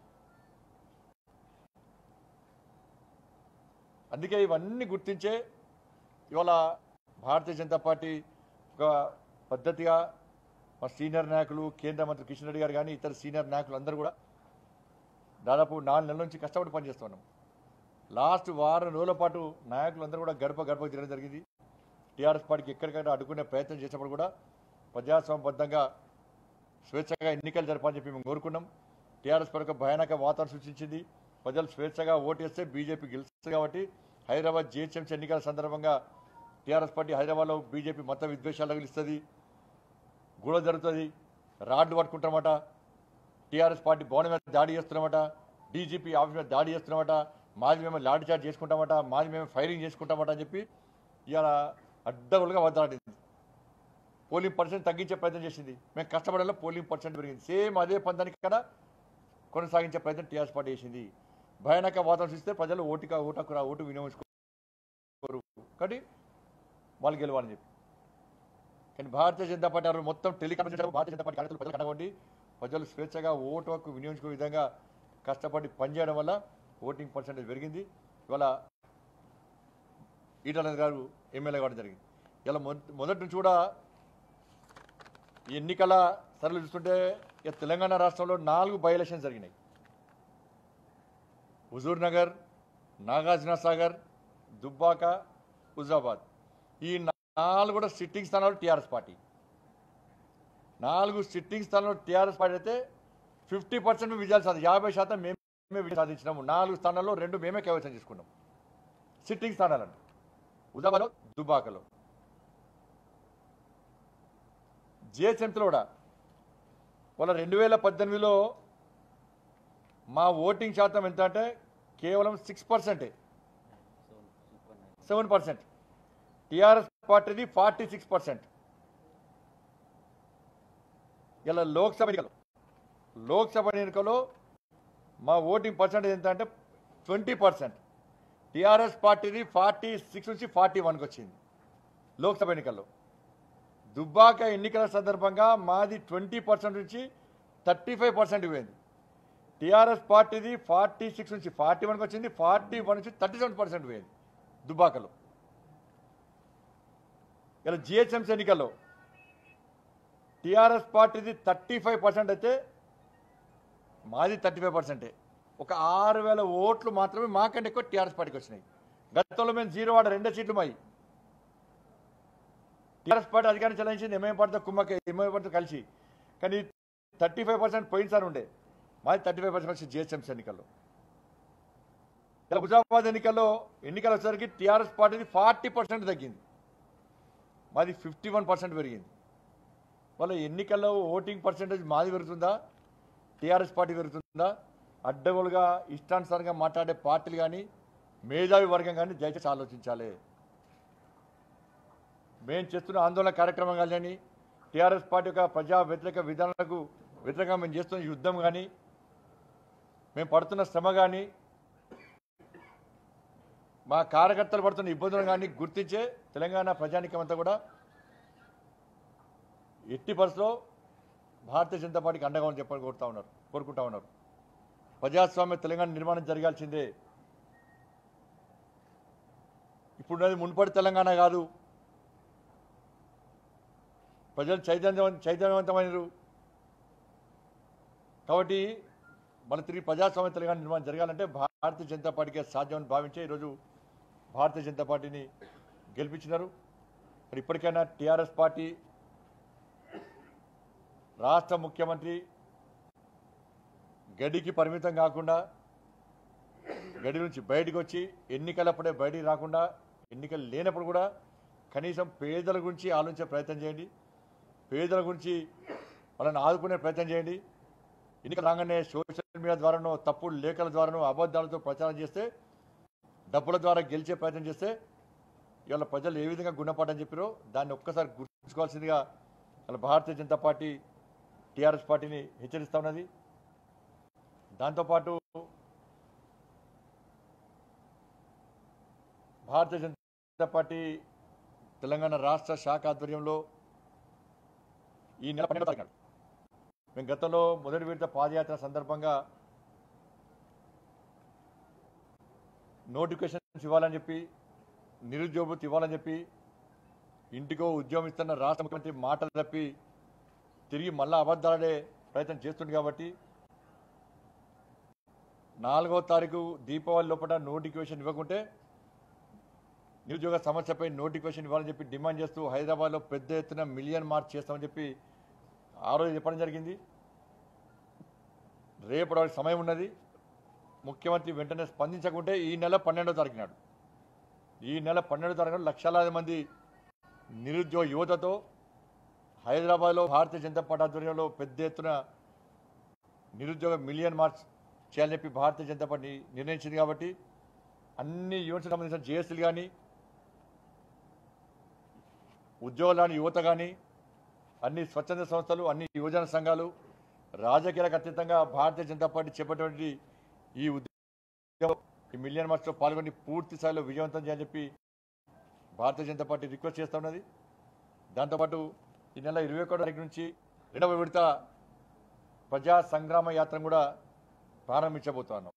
అందుకే ఇవన్నీ గుర్తించే ఇవాళ భారతీయ జనతా పార్టీ ఒక పద్ధతిగా మా సీనియర్ నాయకులు కేంద్ర మంత్రి కిషన్ రెడ్డి గారు కానీ ఇతర సీనియర్ నాయకులు అందరూ కూడా దాదాపు నాలుగు నెలల నుంచి కష్టపడి పనిచేస్తున్నాం. లాస్ట్ వారం రోజుల పాటు నాయకులందరూ కూడా గడప గడప తిరగడం జరిగింది. టీఆర్ఎస్ పార్టీకి ఎక్కడికైనా అడ్డుకునే ప్రయత్నం చేసినప్పుడు కూడా ప్రజాస్వామ్యబద్ధంగా స్వేచ్ఛగా ఎన్నికలు జరపాలని చెప్పి మేము కోరుకున్నాం. టీఆర్ఎస్ పార్టీ భయానక వాతావరణం సృష్టించింది. ప్రజలు స్వేచ్ఛగా ఓటేస్తే బీజేపీ గెలుస్తుంది. కాబట్టి హైదరాబాద్ జిహెచ్ఎంసీ ఎన్నికల సందర్భంగా టీఆర్ఎస్ పార్టీ హైదరాబాద్లో బీజేపీ మత విద్వేషాలు తగిలిస్తుంది, గొడవ జరుగుతుంది, రాడ్లు పట్టుకుంటామట, టీఆర్ఎస్ పార్టీ భవనం మీద దాడి చేస్తున్నామట, డీజీపీ ఆఫీస్ మీద దాడి చేస్తున్నామట, మాది మేము లాఠీ చార్జ్ చేసుకుంటామట, మాది మేము ఫైరింగ్ చేసుకుంటామట అని చెప్పి ఇవాళ అడ్డగోలుగా వద్దలాడింది. పోలింగ్ పర్సెంట్ తగ్గించే ప్రయత్నం చేసింది. మేము కష్టపడాలో పోలింగ్ పర్సెంట్ పెరిగింది. సేమ్ అదే పందానికి ఇక్కడ కొనసాగించే ప్రయత్నం టీఆర్ఎస్ పార్టీ చేసింది. భయానక వాతావరణం చూస్తే ప్రజలు ఓటుగా ఓటకు ఓటు వినియోగించుకోరు, కాబట్టి వాళ్ళు గెలవాలని చెప్పి. కానీ భారతీయ జనతా పార్టీ వారు మొత్తం టెలికాన్ఫరెన్స్ భారతీయ జనతా పార్టీ కార్యకర్తలు ప్రజలు కనగొండి ప్రజలు స్వేచ్ఛగా ఓటు హక్కు వినియోగించుకునే విధంగా కష్టపడి పనిచేయడం వల్ల ఓటింగ్ పర్సెంటేజ్ పెరిగింది. ఇవాళ ఈటల గారు ఎమ్మెల్యే కావడం జరిగింది. ఇలా మొదటి నుంచి కూడా ఈ ఎన్నికల సరళి చూస్తుంటే ఇక తెలంగాణ రాష్ట్రంలో నాలుగు బై ఎలక్షన్స్ జరిగినాయి. హుజూర్ నగర్, నాగార్జున సాగర్, దుబ్బాక, హుజాబాద్. ఈ నాలుగు కూడా సిట్టింగ్ స్థానాలు టీఆర్ఎస్ పార్టీ. నాలుగు సిట్టింగ్ స్థానాలు టీఆర్ఎస్ పార్టీ అయితే ఫిఫ్టీ పర్సెంట్ మేము విజయాలు సాధించాం. యాభై శాతం మేమే విజయం సాధించినాము. నాలుగు స్థానాల్లో రెండు మేమే కైవసం చేసుకున్నాం. సిట్టింగ్ స్థానాలను హుజాబాద్లో, దుబ్బాకలో. జిహెచ్ఎంసీలో కూడా వాళ్ళ రెండు వేల పద్దెనిమిదిలో మా ఓటింగ్ శాతం ఎంత అంటే కేవలం సిక్స్ పర్సెంటే, సెవెన్ పర్సెంట్. టీఆర్ఎస్ పార్టీది ఫార్టీ సిక్స్ పర్సెంట్. ఇలా లోక్సభ ఎన్నికలు లోక్సభ ఎన్నికల్లో మా ఓటింగ్ పర్సెంటేజ్ ఎంత అంటే ట్వంటీ పర్సెంట్. టీఆర్ఎస్ పార్టీది ఫార్టీ సిక్స్ నుంచి ఫార్టీ వన్కి వచ్చింది లోక్సభ ఎన్నికల్లో. దుబ్బాక ఎన్నికల సందర్భంగా మాది ట్వంటీ పర్సెంట్ నుంచి థర్టీ ఫైవ్ పర్సెంట్ పోయింది. టీఆర్ఎస్ పార్టీది ఫార్టీ సిక్స్ నుంచి ఫార్టీ వన్కి వచ్చింది, ఫార్టీ వన్ నుంచి థర్టీ సెవెన్ పర్సెంట్ పోయింది దుబ్బాకలో. ఇలా జిహెచ్ఎంసీ ఎన్నికల్లో టీఆర్ఎస్ పార్టీది థర్టీ ఫైవ్ పర్సెంట్ అయితే మాది థర్టీ ఫైవ్ పర్సెంటే. ఒక ఆరు వేల ఓట్లు మాత్రమే మాకంటే ఎక్కువ టీఆర్ఎస్ పార్టీకి వచ్చినాయి. గతంలో మేము జీరో వాడ రెండే సీట్లు మాయి. టీఆర్ఎస్ పార్టీ అధికారం చెలాయించింది ఎంఐఎం పార్టీతో కుమ్మకి ఎంఐఎం పార్టీతో కలిసి. కానీ థర్టీ ఫైవ్ పర్సెంట్ పోయినసారి ఉండే, మాది థర్టీ ఫైవ్ పర్సెంట్ వచ్చి జిహెచ్ఎంసీ ఎన్నికల్లో. ఇలా హుజాబాద్ ఎన్నికల్లో ఎన్నికలు వచ్చేసరికి టీఆర్ఎస్ పార్టీది ఫార్టీ పర్సెంట్ తగ్గింది, మాది ఫిఫ్టీ వన్ పర్సెంట్ పెరిగింది. వాళ్ళ ఎన్నికల్లో ఓటింగ్ పర్సెంటేజ్ మాది పెరుగుతుందా, టీఆర్ఎస్ పార్టీ పెరుగుతుందా? అడ్డగోలుగా ఇష్టానుసారంగా మాట్లాడే పార్టీలు కానీ మేధావి వర్గం కానీ దయచేసి ఆలోచించాలి. మేము చేస్తున్న ఆందోళన కార్యక్రమం కానీ టీఆర్ఎస్ పార్టీ యొక్క ప్రజా వ్యతిరేక విధానాలకు వ్యతిరేకంగా మేము చేస్తున్న యుద్ధం కానీ మేము పడుతున్న శ్రమ కానీ మా కార్యకర్తలు పడుతున్న ఇబ్బందులు కానీ గుర్తించే తెలంగాణ ప్రజానీకం అంతా కూడా ఎట్టి పరిస్థితుల్లో భారతీయ జనతా పార్టీకి అండగా అని చెప్పని కోరుతా ఉన్నారు కోరుకుంటా ఉన్నారు. ప్రజాస్వామ్య తెలంగాణ నిర్మాణం జరగాల్సిందే. ఇప్పుడున్నది మునుపటి తెలంగాణ కాదు. ప్రజలు చైతన్యవంత చైతన్యవంతమైనరు కాబట్టి మన తిరిగి ప్రజాస్వామ్య తెలంగాణ నిర్మాణం జరగాలంటే భారతీయ జనతా పార్టీకి సాధ్యమని భావించే ఈరోజు భారతీయ జనతా పార్టీని గెలిపించినారు. మరి ఇప్పటికైనా టీఆర్ఎస్ పార్టీ రాష్ట్ర ముఖ్యమంత్రి గడికి పరిమితం కాకుండా గడి నుంచి బయటకు వచ్చి ఎన్నికలప్పుడే బయటికి రాకుండా ఎన్నికలు లేనప్పుడు కూడా కనీసం పేదల గురించి ఆలోచించే ప్రయత్నం చేయండి. పేదల గురించి వాళ్ళని ఆదుకునే ప్రయత్నం చేయండి. ఎన్నికలు రాగానే సోషల్ మీడియా ద్వారానో తప్పుడు లేఖల ద్వారానో అబద్ధాలతో ప్రచారం చేస్తే డబ్బుల ద్వారా గెలిచే ప్రయత్నం చేస్తే ఇవాళ ప్రజలు ఏ విధంగా గుణపడని చెప్పారో దాన్ని ఒక్కసారి గుర్తుంచుకోవాల్సిందిగా ఇవాళ భారతీయ జనతా పార్టీ టీఆర్ఎస్ పార్టీని హెచ్చరిస్తూ ఉన్నది. దాంతోపాటు భారతీయ జనతా పార్టీ తెలంగాణ రాష్ట్ర శాఖ ఆధ్వర్యంలో ఈ నెల పన్నెండవ తారీఖు మేము గతంలో మొదటి విడత పాదయాత్ర సందర్భంగా నోటిఫికేషన్స్ ఇవ్వాలని చెప్పి నిరుద్యోగ ఇవ్వాలని చెప్పి ఇంటికో ఉద్యోగం ఇస్తున్న రాష్ట్ర ముఖ్యమంత్రి మాటలు తప్పి తిరిగి మళ్ళా అబద్ధాలే ప్రయత్నం చేస్తుంది కాబట్టి నాలుగో తారీఖు దీపావళి లోపల నోటిఫికేషన్ ఇవ్వకుంటే నిరుద్యోగ సమస్యపై నోటిఫికేషన్ ఇవ్వాలని చెప్పి డిమాండ్ చేస్తూ హైదరాబాద్లో పెద్ద ఎత్తున మిలియన్ మార్చ్ చేస్తామని చెప్పి ఆ రోజు చెప్పడం జరిగింది. రేపటి వరకు సమయం ఉన్నది. ముఖ్యమంత్రి వెంటనే స్పందించకుంటే ఈ నెల పన్నెండో తారీఖు నాడు ఈ నెల పన్నెండో తారీఖు లక్షలాది మంది నిరుద్యోగ యువతతో హైదరాబాద్లో భారతీయ జనతా పార్టీ ఆధ్వర్యంలో పెద్ద ఎత్తున నిరుద్యోగ మిలియన్ మార్చ్ చేయాలని చెప్పి భారతీయ జనతా పార్టీ నిర్ణయించింది. కాబట్టి అన్ని యూనిట్స్కి సంబంధించిన జేఏసీలు కానీ ఉద్యోగాలని యువత కానీ అన్ని స్వచ్ఛంద సంస్థలు అన్ని యువజన సంఘాలు రాజకీయాలకు అతీతంగా భారతీయ జనతా పార్టీ చేపట్టినటువంటి ఈ ఉద్యోగం ఈ మిలియన్ మార్చ్లో పాల్గొని పూర్తి స్థాయిలో విజయవంతం చేయాలని చెప్పి భారతీయ జనతా పార్టీ రిక్వెస్ట్ చేస్తూ ఉన్నది. దాంతోపాటు ఈ నెల ఇరవై ఒకటో తారీఖు నుంచి రెండవ విడత ప్రజా సంగ్రామ యాత్ర కూడా ప్రారంభించబోతున్నాం.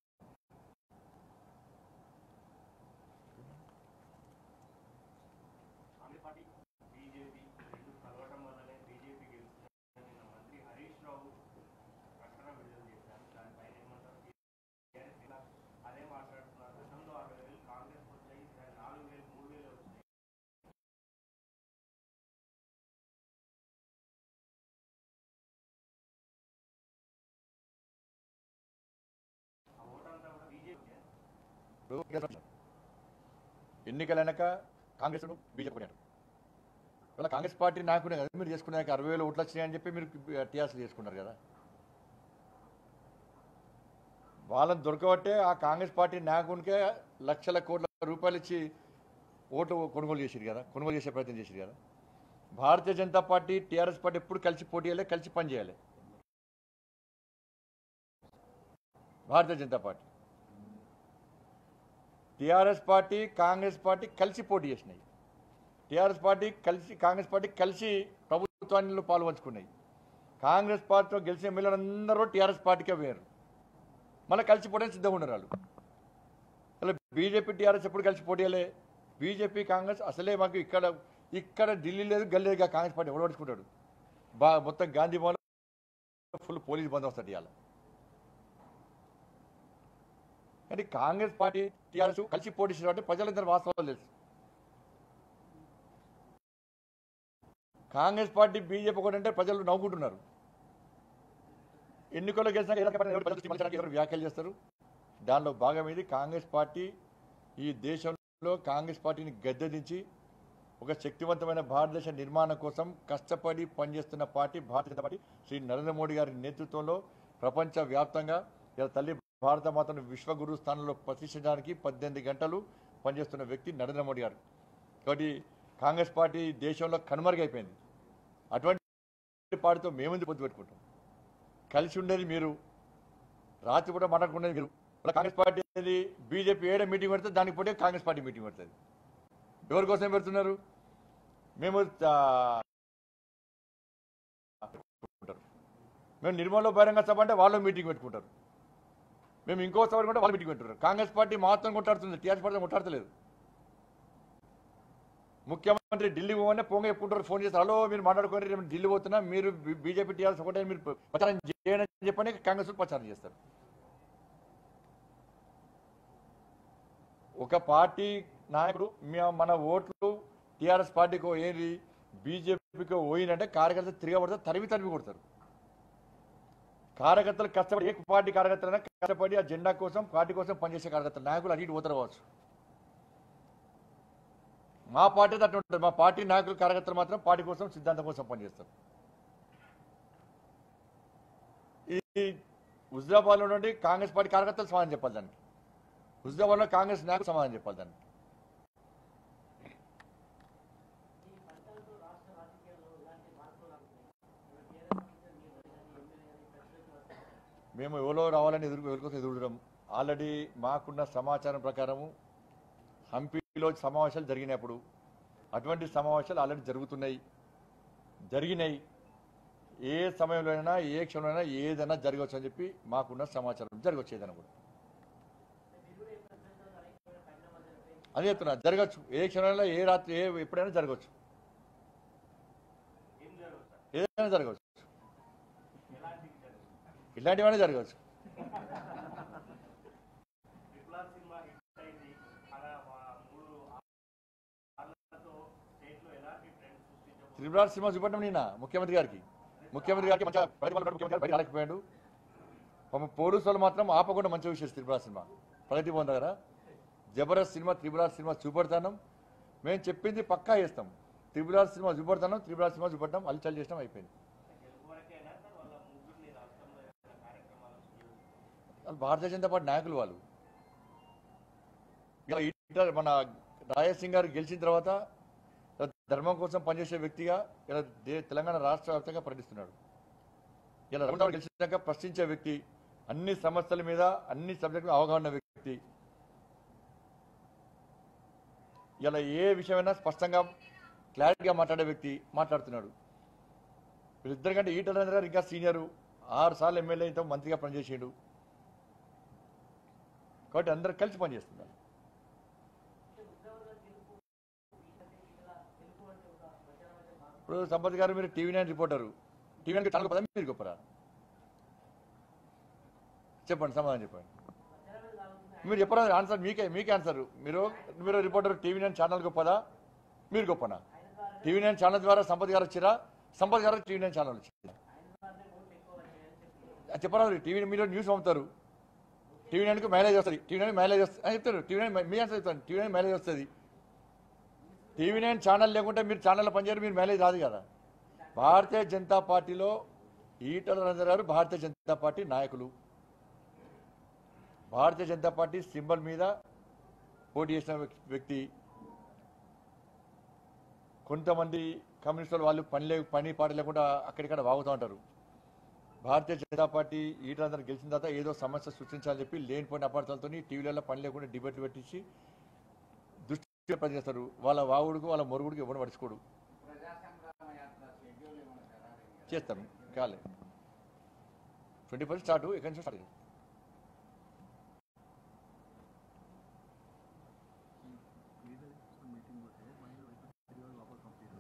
ఎన్నికలైనాక కాంగ్రెస్ బీజేపీ కొట్టారు. ఇవాళ కాంగ్రెస్ పార్టీ నాయకునే కదా మీరు చేసుకున్నాక అరవై వేలు ఓట్లు వచ్చినాయని చెప్పి మీరు టీఆర్ఎస్ చేసుకున్నారు కదా. వాళ్ళని దొరకబట్టే ఆ కాంగ్రెస్ పార్టీ నాయకునికే లక్షల కోట్ల రూపాయలు ఇచ్చి ఓట్లు కొనుగోలు చేసారు కదా, కొనుగోలు చేసే ప్రయత్నం చేశారు కదా. Bharatiya Janata party TRS party ఎప్పుడు కలిసి పోటీ చేయాలి, కలిసి పనిచేయాలి. Bharatiya Janata party TRS party Congress party కలిసి పోటీ చేసినాయి. టీఆర్ఎస్ పార్టీ కలిసి కాంగ్రెస్ పార్టీ కలిసి ప్రభుత్వాన్ని పాల్పంచుకున్నాయి. కాంగ్రెస్ పార్టీలో గెలిచిన ఎమ్మెల్యేలందరూ టీఆర్ఎస్ పార్టీకే వేరు, మళ్ళీ కలిసి పోవడానికి సిద్ధంగా ఉన్నారు వాళ్ళు. అసలు బీజేపీ టీఆర్ఎస్ ఎప్పుడు కలిసి పోటీ చేయలే. బీజేపీ కాంగ్రెస్ అసలే మాకు ఇక్కడ ఇక్కడ ఢిల్లీ లేదు గల్లీ లేదు కాంగ్రెస్ పార్టీ ఎవరు పడుచుకుంటాడు బా మొత్తం గాంధీ భవన్ ఫుల్ పోలీస్ బందోబస్తు ఇవాళ. కానీ కాంగ్రెస్ పార్టీ టీఆర్ఎస్ కలిసి పోటీ చేసినట్టు ప్రజలందరూ వాస్తవాలు తెలుసు. కాంగ్రెస్ పార్టీ బీజేపీ ఒకటి అంటే ప్రజలు నవ్వుకుంటున్నారు. ఎన్నికల్లో గెలిచినాక ఎవరు వ్యాఖ్యలు చేస్తారు. దానిలో భాగం ఇది. కాంగ్రెస్ పార్టీ ఈ దేశంలో కాంగ్రెస్ పార్టీని గద్దెదించి ఒక శక్తివంతమైన భారతదేశ నిర్మాణం కోసం కష్టపడి పనిచేస్తున్న పార్టీ భారతీయ జనతా పార్టీ. శ్రీ నరేంద్ర మోడీ గారి నేతృత్వంలో ప్రపంచ వ్యాప్తంగా ఇలా తల్లి భారత మాతను విశ్వగురు స్థానంలో ప్రతిష్ఠించడానికి పద్దెనిమిది గంటలు పనిచేస్తున్న వ్యక్తి నరేంద్ర మోడీ గారు. కాబట్టి కాంగ్రెస్ పార్టీ దేశంలో కనుమరుగైపోయింది. అటువంటి పార్టీతో మేముంది పొత్తు పెట్టుకుంటాం. కలిసి ఉండేది మీరు, రాత్రి కూడా మాట్లాడుకునేది మీరు. కాంగ్రెస్ పార్టీ అనేది బీజేపీ ఏడే మీటింగ్ పెడితే దానికి పోతే కాంగ్రెస్ పార్టీ మీటింగ్ పెడుతుంది. ఎవరి కోసం పెడుతున్నారు? మేము మేము నిర్మల్లో బహిరంగ సభ అంటే వాళ్ళు మీటింగ్ పెట్టుకుంటారు. మేము ఇంకో సభ కూడా వాళ్ళు మీటింగ్ పెట్టుకుంటారు. కాంగ్రెస్ పార్టీ మాత్రం కొట్టాడుతుంది, టీఆర్ఎస్ పార్టీ కొట్టాడతలేదు. ముఖ్యమంత్రి ఢిల్లీ పోగానే పోంగ చెప్పుకుంటారు, ఫోన్ చేస్తారు, హలో మీరు మాట్లాడుకొని మేము ఢిల్లీ పోతున్నా, మీరు బీజేపీ టీఆర్ఎస్ ఒకటే మీరు ప్రచారం చేయని చెప్పని కాంగ్రెస్ ప్రచారం చేస్తారు. ఒక పార్టీ నాయకుడు మన ఓట్లు టీఆర్ఎస్ పార్టీకి ఏది బీజేపీకి పోయినంటే కార్యకర్తలు తిరగబడితే తరిమి తరిమి కొడతారు. కార్యకర్తలు కష్టపడి ఏ పార్టీ కార్యకర్తలైనా కష్టపడి ఆ జెండా కోసం పార్టీ కోసం పనిచేసే కార్యకర్తలు నాయకులు అటు ఇటు పోతారు కావచ్చు. మా పార్టీ అట్లా ఉంటుంది. మా పార్టీ నాయకులు కార్యకర్తలు మాత్రం పార్టీ కోసం సిద్ధాంతం కోసం పనిచేస్తారు. ఈ హుజరాబాద్లో నుండి కాంగ్రెస్ పార్టీ కార్యకర్తలు సమాధానం చెప్పాలి దానికి. హుజరాబాద్లో కాంగ్రెస్ నాయకులు సమాధానం చెప్పాలి దానికి. మేము ఎవరో రావాలని ఎదురు ఎవరికోసం ఎదురుడం. ఆల్రెడీ మాకున్న సమాచారం ప్రకారము హంపీలో సమావేశాలు జరిగినప్పుడు అటువంటి సమావేశాలు ఆల్రెడీ జరుగుతున్నాయి, జరిగినాయి. ఏ సమయంలోనైనా ఏ క్షణంలోనైనా ఏదైనా జరగవచ్చు అని చెప్పి మాకున్న సమాచారం. జరగవచ్చు ఏదైనా కూడా, అదే చెప్తున్నా, జరగచ్చు. ఏ క్షణంలో ఏ రాత్రి ఏ ఎప్పుడైనా జరగవచ్చు, ఏదైనా జరగవచ్చు. ఇలాంటివన్నీ జరగవచ్చు. త్రిపుర సినిమా చూపడం నిన్న ముఖ్యమంత్రి గారికి ముఖ్యమంత్రి గారికి ముఖ్యమంత్రి రాలేకపోయాడు. పోలీసు వాళ్ళు మాత్రం ఆపకుండా మంచి విషయం. త్రిపుర సినిమా ప్రగతి భవన్ దగ్గర జబర్దస్త్ సినిమా త్రిపుర సినిమా చూపెడతాం. మేము చెప్పింది పక్కా చేస్తాం. త్రిపుర సినిమా చూపెడతాం, త్రిపుర సినిమా చూపెడతాం, అల్చల్ చేసినాం, అయిపోయింది. భారతీయ జనతా పార్టీ నాయకులు వాళ్ళు. ఇలా మన రాజసింగ్ గారు గెలిచిన తర్వాత ధర్మం కోసం పనిచేసే వ్యక్తిగా ఇలా తెలంగాణ రాష్ట్ర వ్యాప్తంగా ప్రకటిస్తున్నాడు. ఇలా రమణ గెలిచినాక ప్రశ్నించే వ్యక్తి, అన్ని సమస్యల మీద అన్ని సబ్జెక్టు అవగాహన వ్యక్తి. ఇలా ఏ విషయమైనా స్పష్టంగా క్లారిటీగా మాట్లాడే వ్యక్తి మాట్లాడుతున్నాడు. వీళ్ళిద్దరి కంటే ఈటల రాజేందర్ గారు ఇంకా సీనియరు, ఆరు సార్లు ఎమ్మెల్యే అయితే మంత్రిగా పనిచేసాడు. కాబట్టి అందరూ కలిసి పనిచేస్తున్నారు. ఇప్పుడు సంపత్ గారు మీరు TV nine reporter, TV nine channel పదా మీరు గొప్పరా? చెప్పండి, సమాధానం చెప్పండి. మీరు చెప్పరా ఆన్సర్? మీకే మీకే ఆన్సర్. మీరు మీరు రిపోర్టర్, టీవీ నైన్ ఛానల్ గొప్పదా మీరు గొప్పనా? టీవీ నైన్ ఛానల్ ద్వారా సంపత్ గారు వచ్చిరా, సంపత్ గారు టీవీ నైన్ ఛానల్ వచ్చింది చెప్పరా? టీవీ మీరు న్యూస్ పంపుతారు, టీవీ నైన్కి మైలేజ్ వస్తుంది, టీవీ నైన్ మైలేజ్ వస్తుంది అని చెప్తారు. టీవీ నైన్ మీ ఆన్సర్ చెప్తాను, టీవీ నైన్ మైలేజ్ వస్తుంది. టీవీ నైన్ ఛానల్ లేకుంటే మీరు ఛానల్లో పనిచేయరు, మీరు మైలేజ్ రాదు కదా. భారతీయ జనతా పార్టీలో ఈటల రాజేందర్ గారు భారతీయ జనతా పార్టీ నాయకులు. భారతీయ జనతా పార్టీ సింబల్ మీద పోటీ చేసిన వ్యక్తి. కొంతమంది కమ్యూనిస్టులు వాళ్ళు పని లే పని పాట లేకుండా అక్కడిక్కడ వాగుతూ ఉంటారు. భారతీయ జనతా పార్టీ ఈటల రాజేందర్ గెలిచిన తర్వాత ఏదో సమస్య సృష్టించాలని చెప్పి లేనిపోయిన అపార్థాలతో టీవీలలో పని లేకుండా డిబేట్లు పెట్టించి దృష్టి పనిచేస్తారు. వాళ్ళ వాగుడుకు వాళ్ళ మొరుగుడికి ఎవరు పడుచుకోడు. చేస్తాం కాలే ట్వంటీ ఫస్ట్ స్టార్ట్ ఎక్కడి నుంచి స్టార్ట్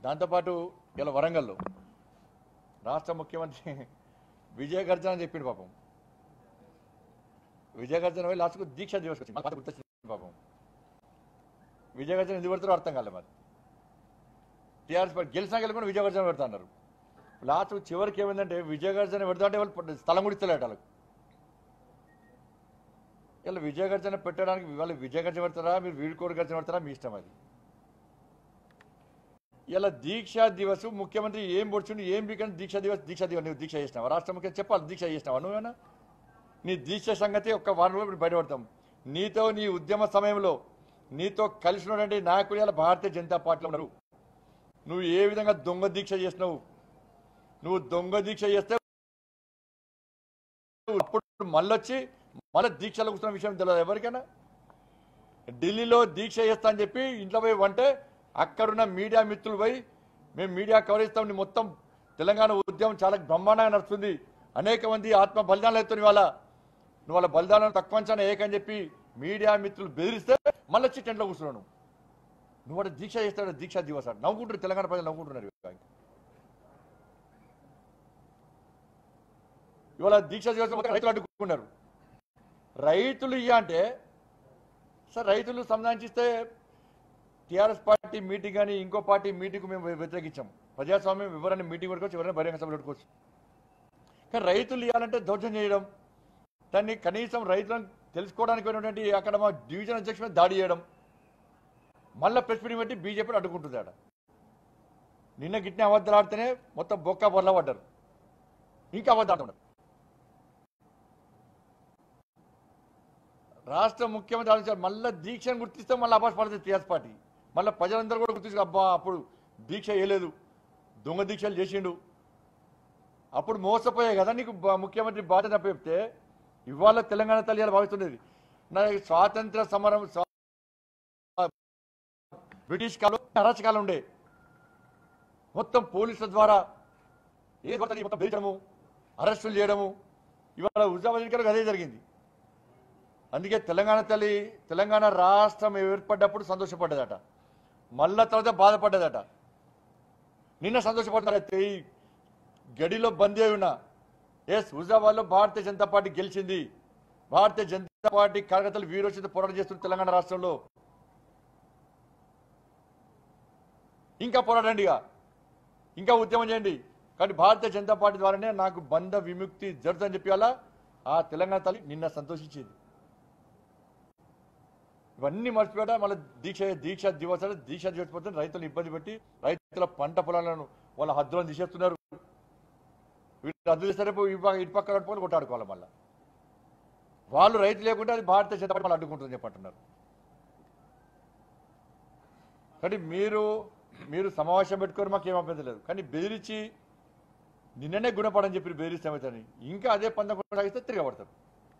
దాంతోపాటు ఇలా వరంగల్లో రాష్ట్ర ముఖ్యమంత్రి విజయ గర్జన అని చెప్పిండు పాపం. విజయ గర్జన పోయి లాస్ట్కు దీక్ష దివస్ వచ్చింది గుర్తొచ్చింది పాపం. విజయ గర్జన ఎందుకు పెడతారో అర్థం కాలేదు మరి. టీఆర్ఎస్ పార్టీ గెలిచినా గెలుపుకొని విజయ గర్జన పెడతా అన్నారు. లాస్ట్ చివరికి ఏమైందంటే విజయ గర్జన పెడతా అంటే వాళ్ళు స్థలం కూడా ఇస్తలేట వాళ్ళకు. ఇలా విజయ గర్జన పెట్టడానికి వాళ్ళు విజయ గర్జన పెడతారా మీరు వీడుకోడు గర్జన పెడతారా మీ ఇష్టం అది. ఇలా దీక్షా దివస్ ముఖ్యమంత్రి ఏం పొడుచుండి ఏం బీకండి దీక్షా దివస్ దీక్షా దివస్ నువ్వు దీక్ష చేసినావా? రాష్ట్ర ముఖ్యమంత్రి చెప్పాలి దీక్ష చేసినావా నువ్వేనా? నీ దీక్ష సంగతి ఒక్క వారం రోజులు బయటపడతాం. నీతో నీ ఉద్యమ సమయంలో నీతో కలిసినటువంటి నాయకులు ఇలా భారతీయ జనతా పార్టీలో ఉన్నారు. నువ్వు ఏ విధంగా దొంగ దీక్ష చేసినావు? నువ్వు దొంగ దీక్ష చేస్తే అప్పుడు మళ్ళొచ్చి మళ్ళీ దీక్షలో కూర్చున్న విషయం తెలియదు ఎవరికైనా. ఢిల్లీలో దీక్ష చేస్తా అని చెప్పి ఇంట్లో పోయి వంటే అక్కడున్న మీడియా మిత్రులు పోయి మేము మీడియా కవర్ ఇస్తాం, నీ మొత్తం తెలంగాణ ఉద్యమం చాలా బ్రహ్మాండంగా నడుస్తుంది, అనేక మంది ఆత్మ బలిదానాలు ఎత్తుని వాళ్ళ నువ్వు వాళ్ళ బలిదానాలు తక్కువ అంచనా ఏకని చెప్పి మీడియా మిత్రులు బెదిరిస్తే మళ్ళీ వచ్చి టెంట్లో కూర్చున్నాను. నువ్వు వాడు దీక్ష చేస్తాడు దీక్ష దివస్ అంట నవ్వుకుంటారు. తెలంగాణ ప్రజలు నవ్వుకుంటున్నారు. ఇవాళ దీక్ష దివస్ రైతులు అడ్డుకున్నారు. రైతులు ఇయ్య అంటే సార్ రైతులు సంధానిస్తే టీఆర్ఎస్ పార్టీ మీటింగ్ కానీ ఇంకో పార్టీ మీటింగ్ మేము వ్యతిరేకించాం. ప్రజాస్వామ్యం వివరాన్ని మీటింగ్ పెట్టుకోవచ్చు, ఎవరైనా బహిరంగ సభలు పెట్టుకోవచ్చు. కానీ రైతులు ఇవ్వాలంటే దౌర్జన్యం చేయడం, దాన్ని కనీసం రైతులను తెలుసుకోవడానికి పోయినటువంటి అక్కడ మా డివిజన్ అధ్యక్షుడు మీద దాడి చేయడం, మళ్ళీ ప్రెస్ మీటింగ్ పెట్టి బీజేపీ అడ్డుకుంటుంది ఆడ. నిన్న గిట్టిన అబద్ధాలు ఆడితేనే మొత్తం బొక్క బొర్ల పడ్డారు. ఇంకా అబద్ధాలు ఆడుతున్నారు. రాష్ట్ర ముఖ్యమంత్రి ఆలోచించారు మళ్ళీ దీక్షను గుర్తిస్తే మళ్ళీ అబాస్ పడుతుంది టీఆర్ఎస్ పార్టీ. మళ్ళీ ప్రజలందరూ కూడా గుర్తించారు అబ్బా అప్పుడు దీక్ష వేయలేదు, దొంగ దీక్షలు చేసిండు, అప్పుడు మోసపోయాయి కదా నీకు ముఖ్యమంత్రి బాధ్యత చెప్తే ఇవాళ తెలంగాణ తల్లి భావిస్తుండేది. నా స్వాతంత్ర సమరం బ్రిటిష్ కాలం అరాచకాలు ఉండే మొత్తం పోలీసుల ద్వారా ఏ మొత్తం బెదిరించడము అరెస్టులు చేయడము. ఇవాళ హుజాబాద్ అదే జరిగింది. అందుకే తెలంగాణ తల్లి తెలంగాణ రాష్ట్రం ఏర్పడ్డప్పుడు సంతోషపడ్డదట, మళ్ళా తర్వాత బాధపడ్డదట. నిన్న సంతోషపడ్డారు ఈ గడిలో బందీ అయి ఉన్నా ఎస్ హుజాబాద్లో భారతీయ జనతా పార్టీ గెలిచింది, భారతీయ జనతా పార్టీ కార్యకర్తలు వీరోచిత పోరాటం చేస్తున్నారు తెలంగాణ రాష్ట్రంలో. ఇంకా పోరాడండి, ఇంకా ఉద్యమం చేయండి. కానీ భారతీయ జనతా పార్టీ ద్వారానే నాకు బంధ విముక్తి జరుగుతుందని చెప్పి అలా ఆ తెలంగాణ తల్లి నిన్న సంతోషించింది. ఇవన్నీ మర్చిపోయా మళ్ళీ దీక్ష దీక్ష దివస్ దీక్ష దివస్ రైతులను ఇబ్బంది పెట్టి రైతుల పంట పొలాలను వాళ్ళ హద్దులను తీసేస్తున్నారు. వీళ్ళు హద్దు తీస్తే ఇటు పక్క కట్టుకొని కొట్టాడుకోవాలి. మళ్ళీ వాళ్ళు రైతు లేకుంటే అది భారతీయ జనతా పార్టీ అడ్డుకుంటుందని చెప్పంటున్నారు. కానీ మీరు మీరు సమావేశం పెట్టుకొని మాకు ఏం అభ్యంతరం లేదు. కానీ బెదిరించి నిన్ననే గుణపడని చెప్పి బెదిరిస్తే ఏమవుతుంది, ఇంకా అదే పందం కొనసాగిస్తే తిరగబడతారు.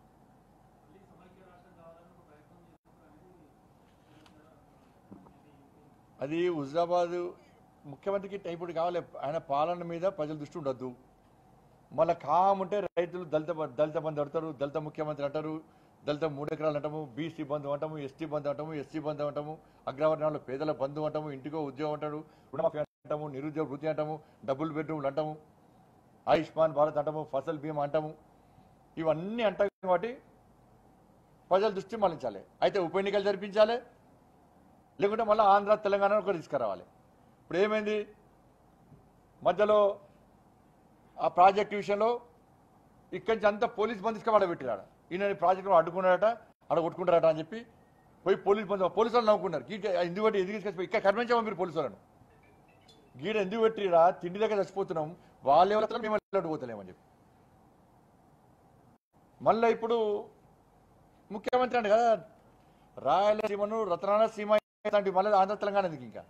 అది హుజాబాద్ ముఖ్యమంత్రికి ఇప్పుడు కావాలి. ఆయన పాలన మీద ప్రజల దృష్టి ఉండద్దు. మళ్ళీ కాముంటే రైతులు దళిత దళిత బంధు అంటారు, దళిత ముఖ్యమంత్రి అంటారు, దళిత మూడు ఎకరాలు అంటాము, బీసీ బంధు అంటాము, ఎస్టీ బంధు అంటాము, ఎస్సీ బంధు అంటాము, అగ్రవర్ణాలు పేదల బంధు అంటాము, ఇంటికో ఉద్యోగం అంటాడు, రుణమాఫీ అంటాము, నిరుద్యోగ వృత్తి అంటాము, డబుల్ బెడ్రూమ్లు అంటాము, ఆయుష్మాన్ భారత్ అంటాము, ఫసల్ బీమా అంటాము. ఇవన్నీ అంటాం కాబట్టి ప్రజల దృష్టి మళ్లించాలి. అయితే ఉప ఎన్నికలు జరిపించాలి, లేకుంటే మళ్ళీ ఆంధ్ర తెలంగాణ ఒకటి తీసుకురావాలి. ఇప్పుడు ఏమైంది మధ్యలో ఆ ప్రాజెక్టు విషయంలో ఇక్కడి నుంచి అంతా పోలీస్ బంద్ తీసుకుని పెట్టిరాడు. ఈయన ప్రాజెక్టు అడ్డుకున్నారట, అక్కడ కొట్టుకుంటారట అని చెప్పి పోయి పోలీస్ బంద్ పోలీసు వాళ్ళు నవ్వుకున్నారు. గీట ఎందుకు పెట్టి ఎందుకు తీసుకొచ్చి ఇక్కడ కర్మించామా మీరు పోలీసు వాళ్ళను, గీడ ఎందుకు పెట్టిరా తిండి దగ్గర చచ్చిపోతున్నాం, వాళ్ళు ఎవరు మేము అడ్డుపోతలేమని చెప్పి. మళ్ళీ ఇప్పుడు ముఖ్యమంత్రి అంటే కదా రాయలసీమను రతనాల సీమ లాంటి మళ్ళీ ఆంధ్ర తెలంగాణ ఎందుకు ఇంకా.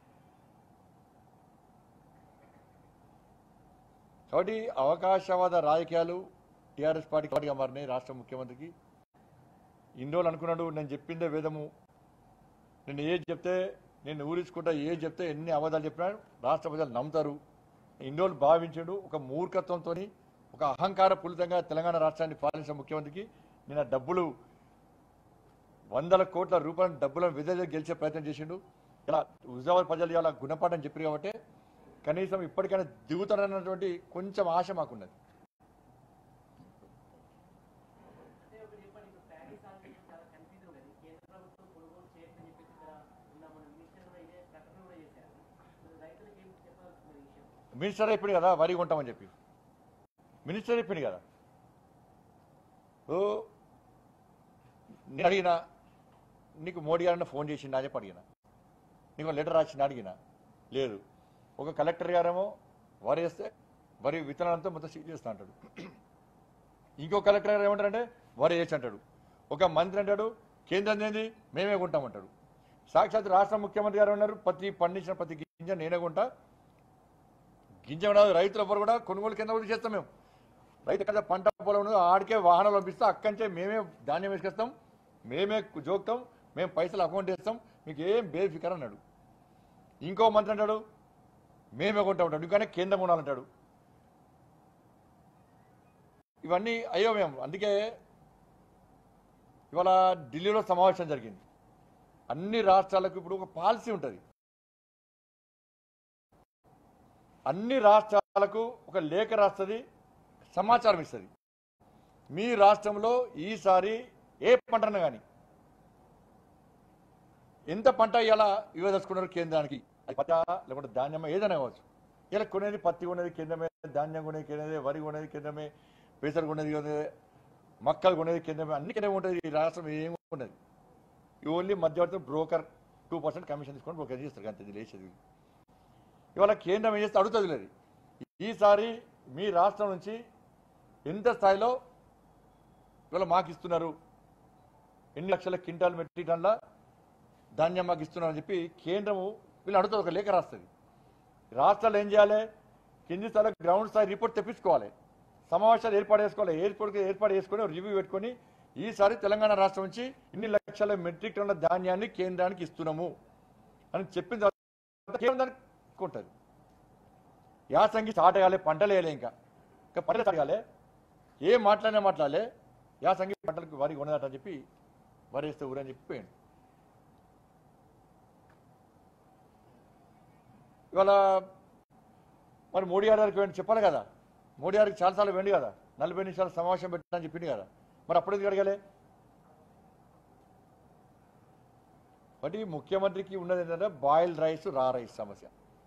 కాబట్టి అవకాశవాద రాజకీయాలు టీఆర్ఎస్ పార్టీగా మారినాయి. రాష్ట్ర ముఖ్యమంత్రికి ఇన్ని రోజులు అనుకున్నాడు నేను చెప్పిందే వేదము, నేను ఏది చెప్తే నేను ఊరించుకుంటా, ఏది చెప్తే ఎన్ని అబద్ధాలు చెప్పినా రాష్ట్ర ప్రజలు నమ్ముతారు. ఇన్ని రోజులు భావించాడు ఒక మూర్ఖత్వంతో ఒక అహంకార పూరితంగా తెలంగాణ రాష్ట్రాన్ని పాలించిన ముఖ్యమంత్రికి నిన్న డబ్బులు వందల కోట్ల రూపాయల డబ్బులను విధంగా గెలిచే ప్రయత్నం చేసిండు. ఇలా హుజాబాద్ ప్రజలు ఇలా గుణపాఠం చెప్పారు కాబట్టి కనీసం ఇప్పటికైనా దిగుతారన్నటువంటి కొంచెం ఆశ మాకున్నది. మినిస్టర్ అయిపోయింది కదా వరి కొంటామని చెప్పి మినిస్టర్ అయిపోయింది కదా. ఓ నేను అడిగినా నీకు మోడీ గారన్న ఫోన్ చేసిండా అని చెప్పి అడిగిన, నీకు లెటర్ రాసిండా అడిగిన, లేదు. ఒక కలెక్టర్ గారేమో వరి వేస్తే వరి విత్తనాలతో మొత్తం సీజ్ చేస్తా అంటాడు, ఇంకో కలెక్టర్ గారు ఏమంటారంటే వరి వేసి అంటాడు, ఒక మంత్రి అంటాడు కేంద్రం ఏంది మేమే కొంటామంటాడు. సాక్షాత్ రాష్ట్ర ముఖ్యమంత్రి గారు ఉన్నారు, ప్రతి పండించిన ప్రతి గింజ నేనే కొంటా, గింజ రైతుల ఎవరు కూడా కొనుగోలు కింద కూడా చేస్తాం మేము. రైతు ఎక్కడ పంట పొలం ఉన్నదో ఆడికే వాహనాలు పంపిస్తాం, అక్కడి మేమే ధాన్యం వేసుకొస్తాం, మేమే జోక్తాం, మేము పైసలు అకౌంట్ వేస్తాం, మీకు ఏం బేఫికర్ అన్నాడు. ఇంకో మంత్రి అంటాడు మేమే కొంటా ఉంటాడు, ఇంకానే కేంద్రం కొనాలంటాడు. ఇవన్నీ అయ్యో మేము అందుకే ఇవాళ ఢిల్లీలో సమావేశం జరిగింది. అన్ని రాష్ట్రాలకు ఇప్పుడు ఒక పాలసీ ఉంటుంది, అన్ని రాష్ట్రాలకు ఒక లేఖ రాస్తుంది, సమాచారం ఇస్తుంది. మీ రాష్ట్రంలో ఈసారి ఏ పంటను కానీ ఎంత పంట ఇలా ఇవ్వదలుచుకున్నారు కేంద్రానికి, అది పత్తి లేకుంటే ధాన్యమా ఏదైనా కావచ్చు. ఇలా కొనేది పత్తి కొనేది కేంద్రమే, ధాన్యం కొనేది కేంద్రమే, వరి కొనేది కేంద్రమే, పెసరు కొనేది మక్కలు కొనేది కేంద్రమే, అన్ని కేంద్రమే ఉంటుంది. ఈ రాష్ట్రం ఏమి ఉండదు, ఓన్లీ మధ్యవర్తి బ్రోకర్ టూ పర్సెంట్ కమిషన్ తీసుకొని బ్రోకర్ చేస్తారు అంతే, ఇది లేచేది. ఇవాళ కేంద్రం ఏం చేస్తే అడుగుతుంది లేదు. ఈసారి మీ రాష్ట్రం నుంచి ఎంత స్థాయిలో ఇవాళ మాకు ఇస్తున్నారు, ఎన్ని లక్షల క్వింటాల్ మెట్రిక్ టన్ల ధాన్యం మాకు ఇస్తున్నారు అని చెప్పి కేంద్రము వీళ్ళు అడుగుతుంది, ఒక లేఖ రాస్తుంది. రాష్ట్రాలు ఏం చేయాలి, కింది స్థాయిలో గ్రౌండ్ స్థాయి రిపోర్ట్ తెప్పించుకోవాలి, సమావేశాలు ఏర్పాటు చేసుకోవాలి, ఎయిర్పోర్ట్ ఏర్పాటు చేసుకొని రివ్యూ పెట్టుకొని ఈసారి తెలంగాణ రాష్ట్రం నుంచి ఇన్ని లక్షల మెట్రిక్ టన్ల ధాన్యాన్ని కేంద్రానికి ఇస్తున్నాము అని చెప్పిన తర్వాత కేంద్రం దానికి ఉంటుంది. యాసంగి స్టార్ట్ అయ్యాలి, పంటలు వేయాలి, ఇంకా ఇంకా పంటలు స్టార్ట్ కాలే, ఏం మాట్లాడినా మాట్లాడలే, యాసంగి పంటలకు వరి కొనదట అని చెప్పి వరి వేస్తే ఊరని చెప్పిపోయాడు. ఇవాళ మరి మోడీ గారికి వెండి చెప్పాలి కదా, మోడీ గారికి చాలాసార్లు వెండి కదా, నలభై నిమిషాల సమావేశం పెట్టాలని చెప్పింది కదా, మరి అప్పుడు ఎందుకు అడగలే? బట్ ముఖ్యమంత్రికి ఉన్నది ఏంటంటే బాయిల్డ్ రైస్ రా రైస్ సమస్య.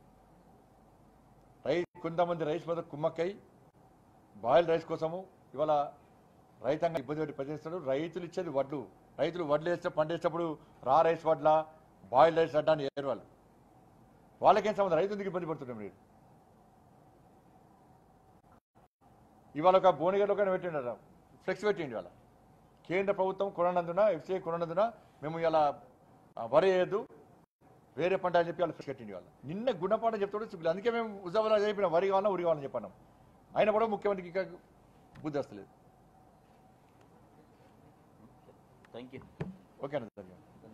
రైస్ కొంతమంది రైస్ మీద కుమ్మక్కై బాయిల్డ్ రైస్ కోసము ఇవాళ రైతాంగం ఇబ్బంది పెట్టి పనిచేస్తాడు. రైతులు ఇచ్చేది వడ్లు, రైతులు వడ్లు వేస్తే పండేసేటప్పుడు రా రైస్ వడ్ల బాయిల్డ్ రైస్ అడ్డా అని ఏరు వాళ్ళు, వాళ్ళకేం సంబంధం, రైతు ఎందుకు ఇబ్బంది పడుతున్నాం. మీరు ఇవాళ ఒక భువనగిరిలో కానీ పెట్టిండ ఫ్లెక్స్ పెట్టిండి, ఇవాళ కేంద్ర ప్రభుత్వం కొనందున ఎఫ్సీఐ కొనందున మేము ఇలా వరి వేయద్దు వేరే పంట అని చెప్పి వాళ్ళు ఫ్లెక్స్ పెట్టిండి. వాళ్ళు నిన్న గుణపాఠం చెప్తాడు, అందుకే మేము హుజాబాద్లో చెప్పిన వరి కావాలన్నా ఉరి కావాలని చెప్పన్నాం. ఆయన కూడా ముఖ్యమంత్రికి ఇంకా బుద్ధి వస్తలేదు. Thank you. ఓకేనా సార్,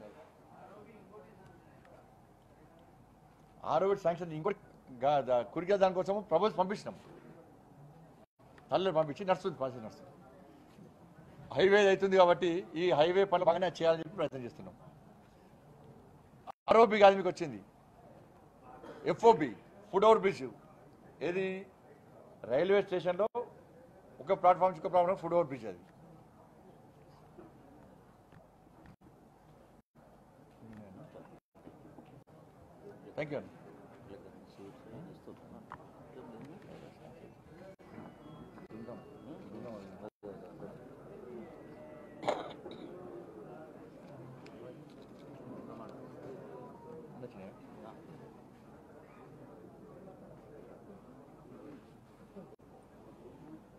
ఆరోగ్య శాంక్షన్ ఇంకోటి కురిగా దానికోసం ప్రపోజ్ పంపించినాం, తల్లి పంపించి నడుస్తుంది, పాలసీ నడుస్తుంది. హైవే అవుతుంది కాబట్టి ఈ హైవే పనులు బాగానే చేయాలని చెప్పి ప్రయత్నం చేస్తున్నాం. ఆర్ఓబి కాదు మీకు వచ్చింది, ఎఫ్ఓబి ఫుడ్ ఓవర్ బ్రిడ్జ్. ఏది రైల్వే స్టేషన్లో ఒక ప్లాట్ఫామ్ ఒక ప్లాట్ఫామ్ ఫుడ్ ఓవర్ బ్రిడ్జ్. అది థ్యాంక్ యూ అండి.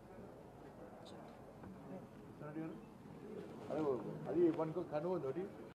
అది అది మనకు కనువ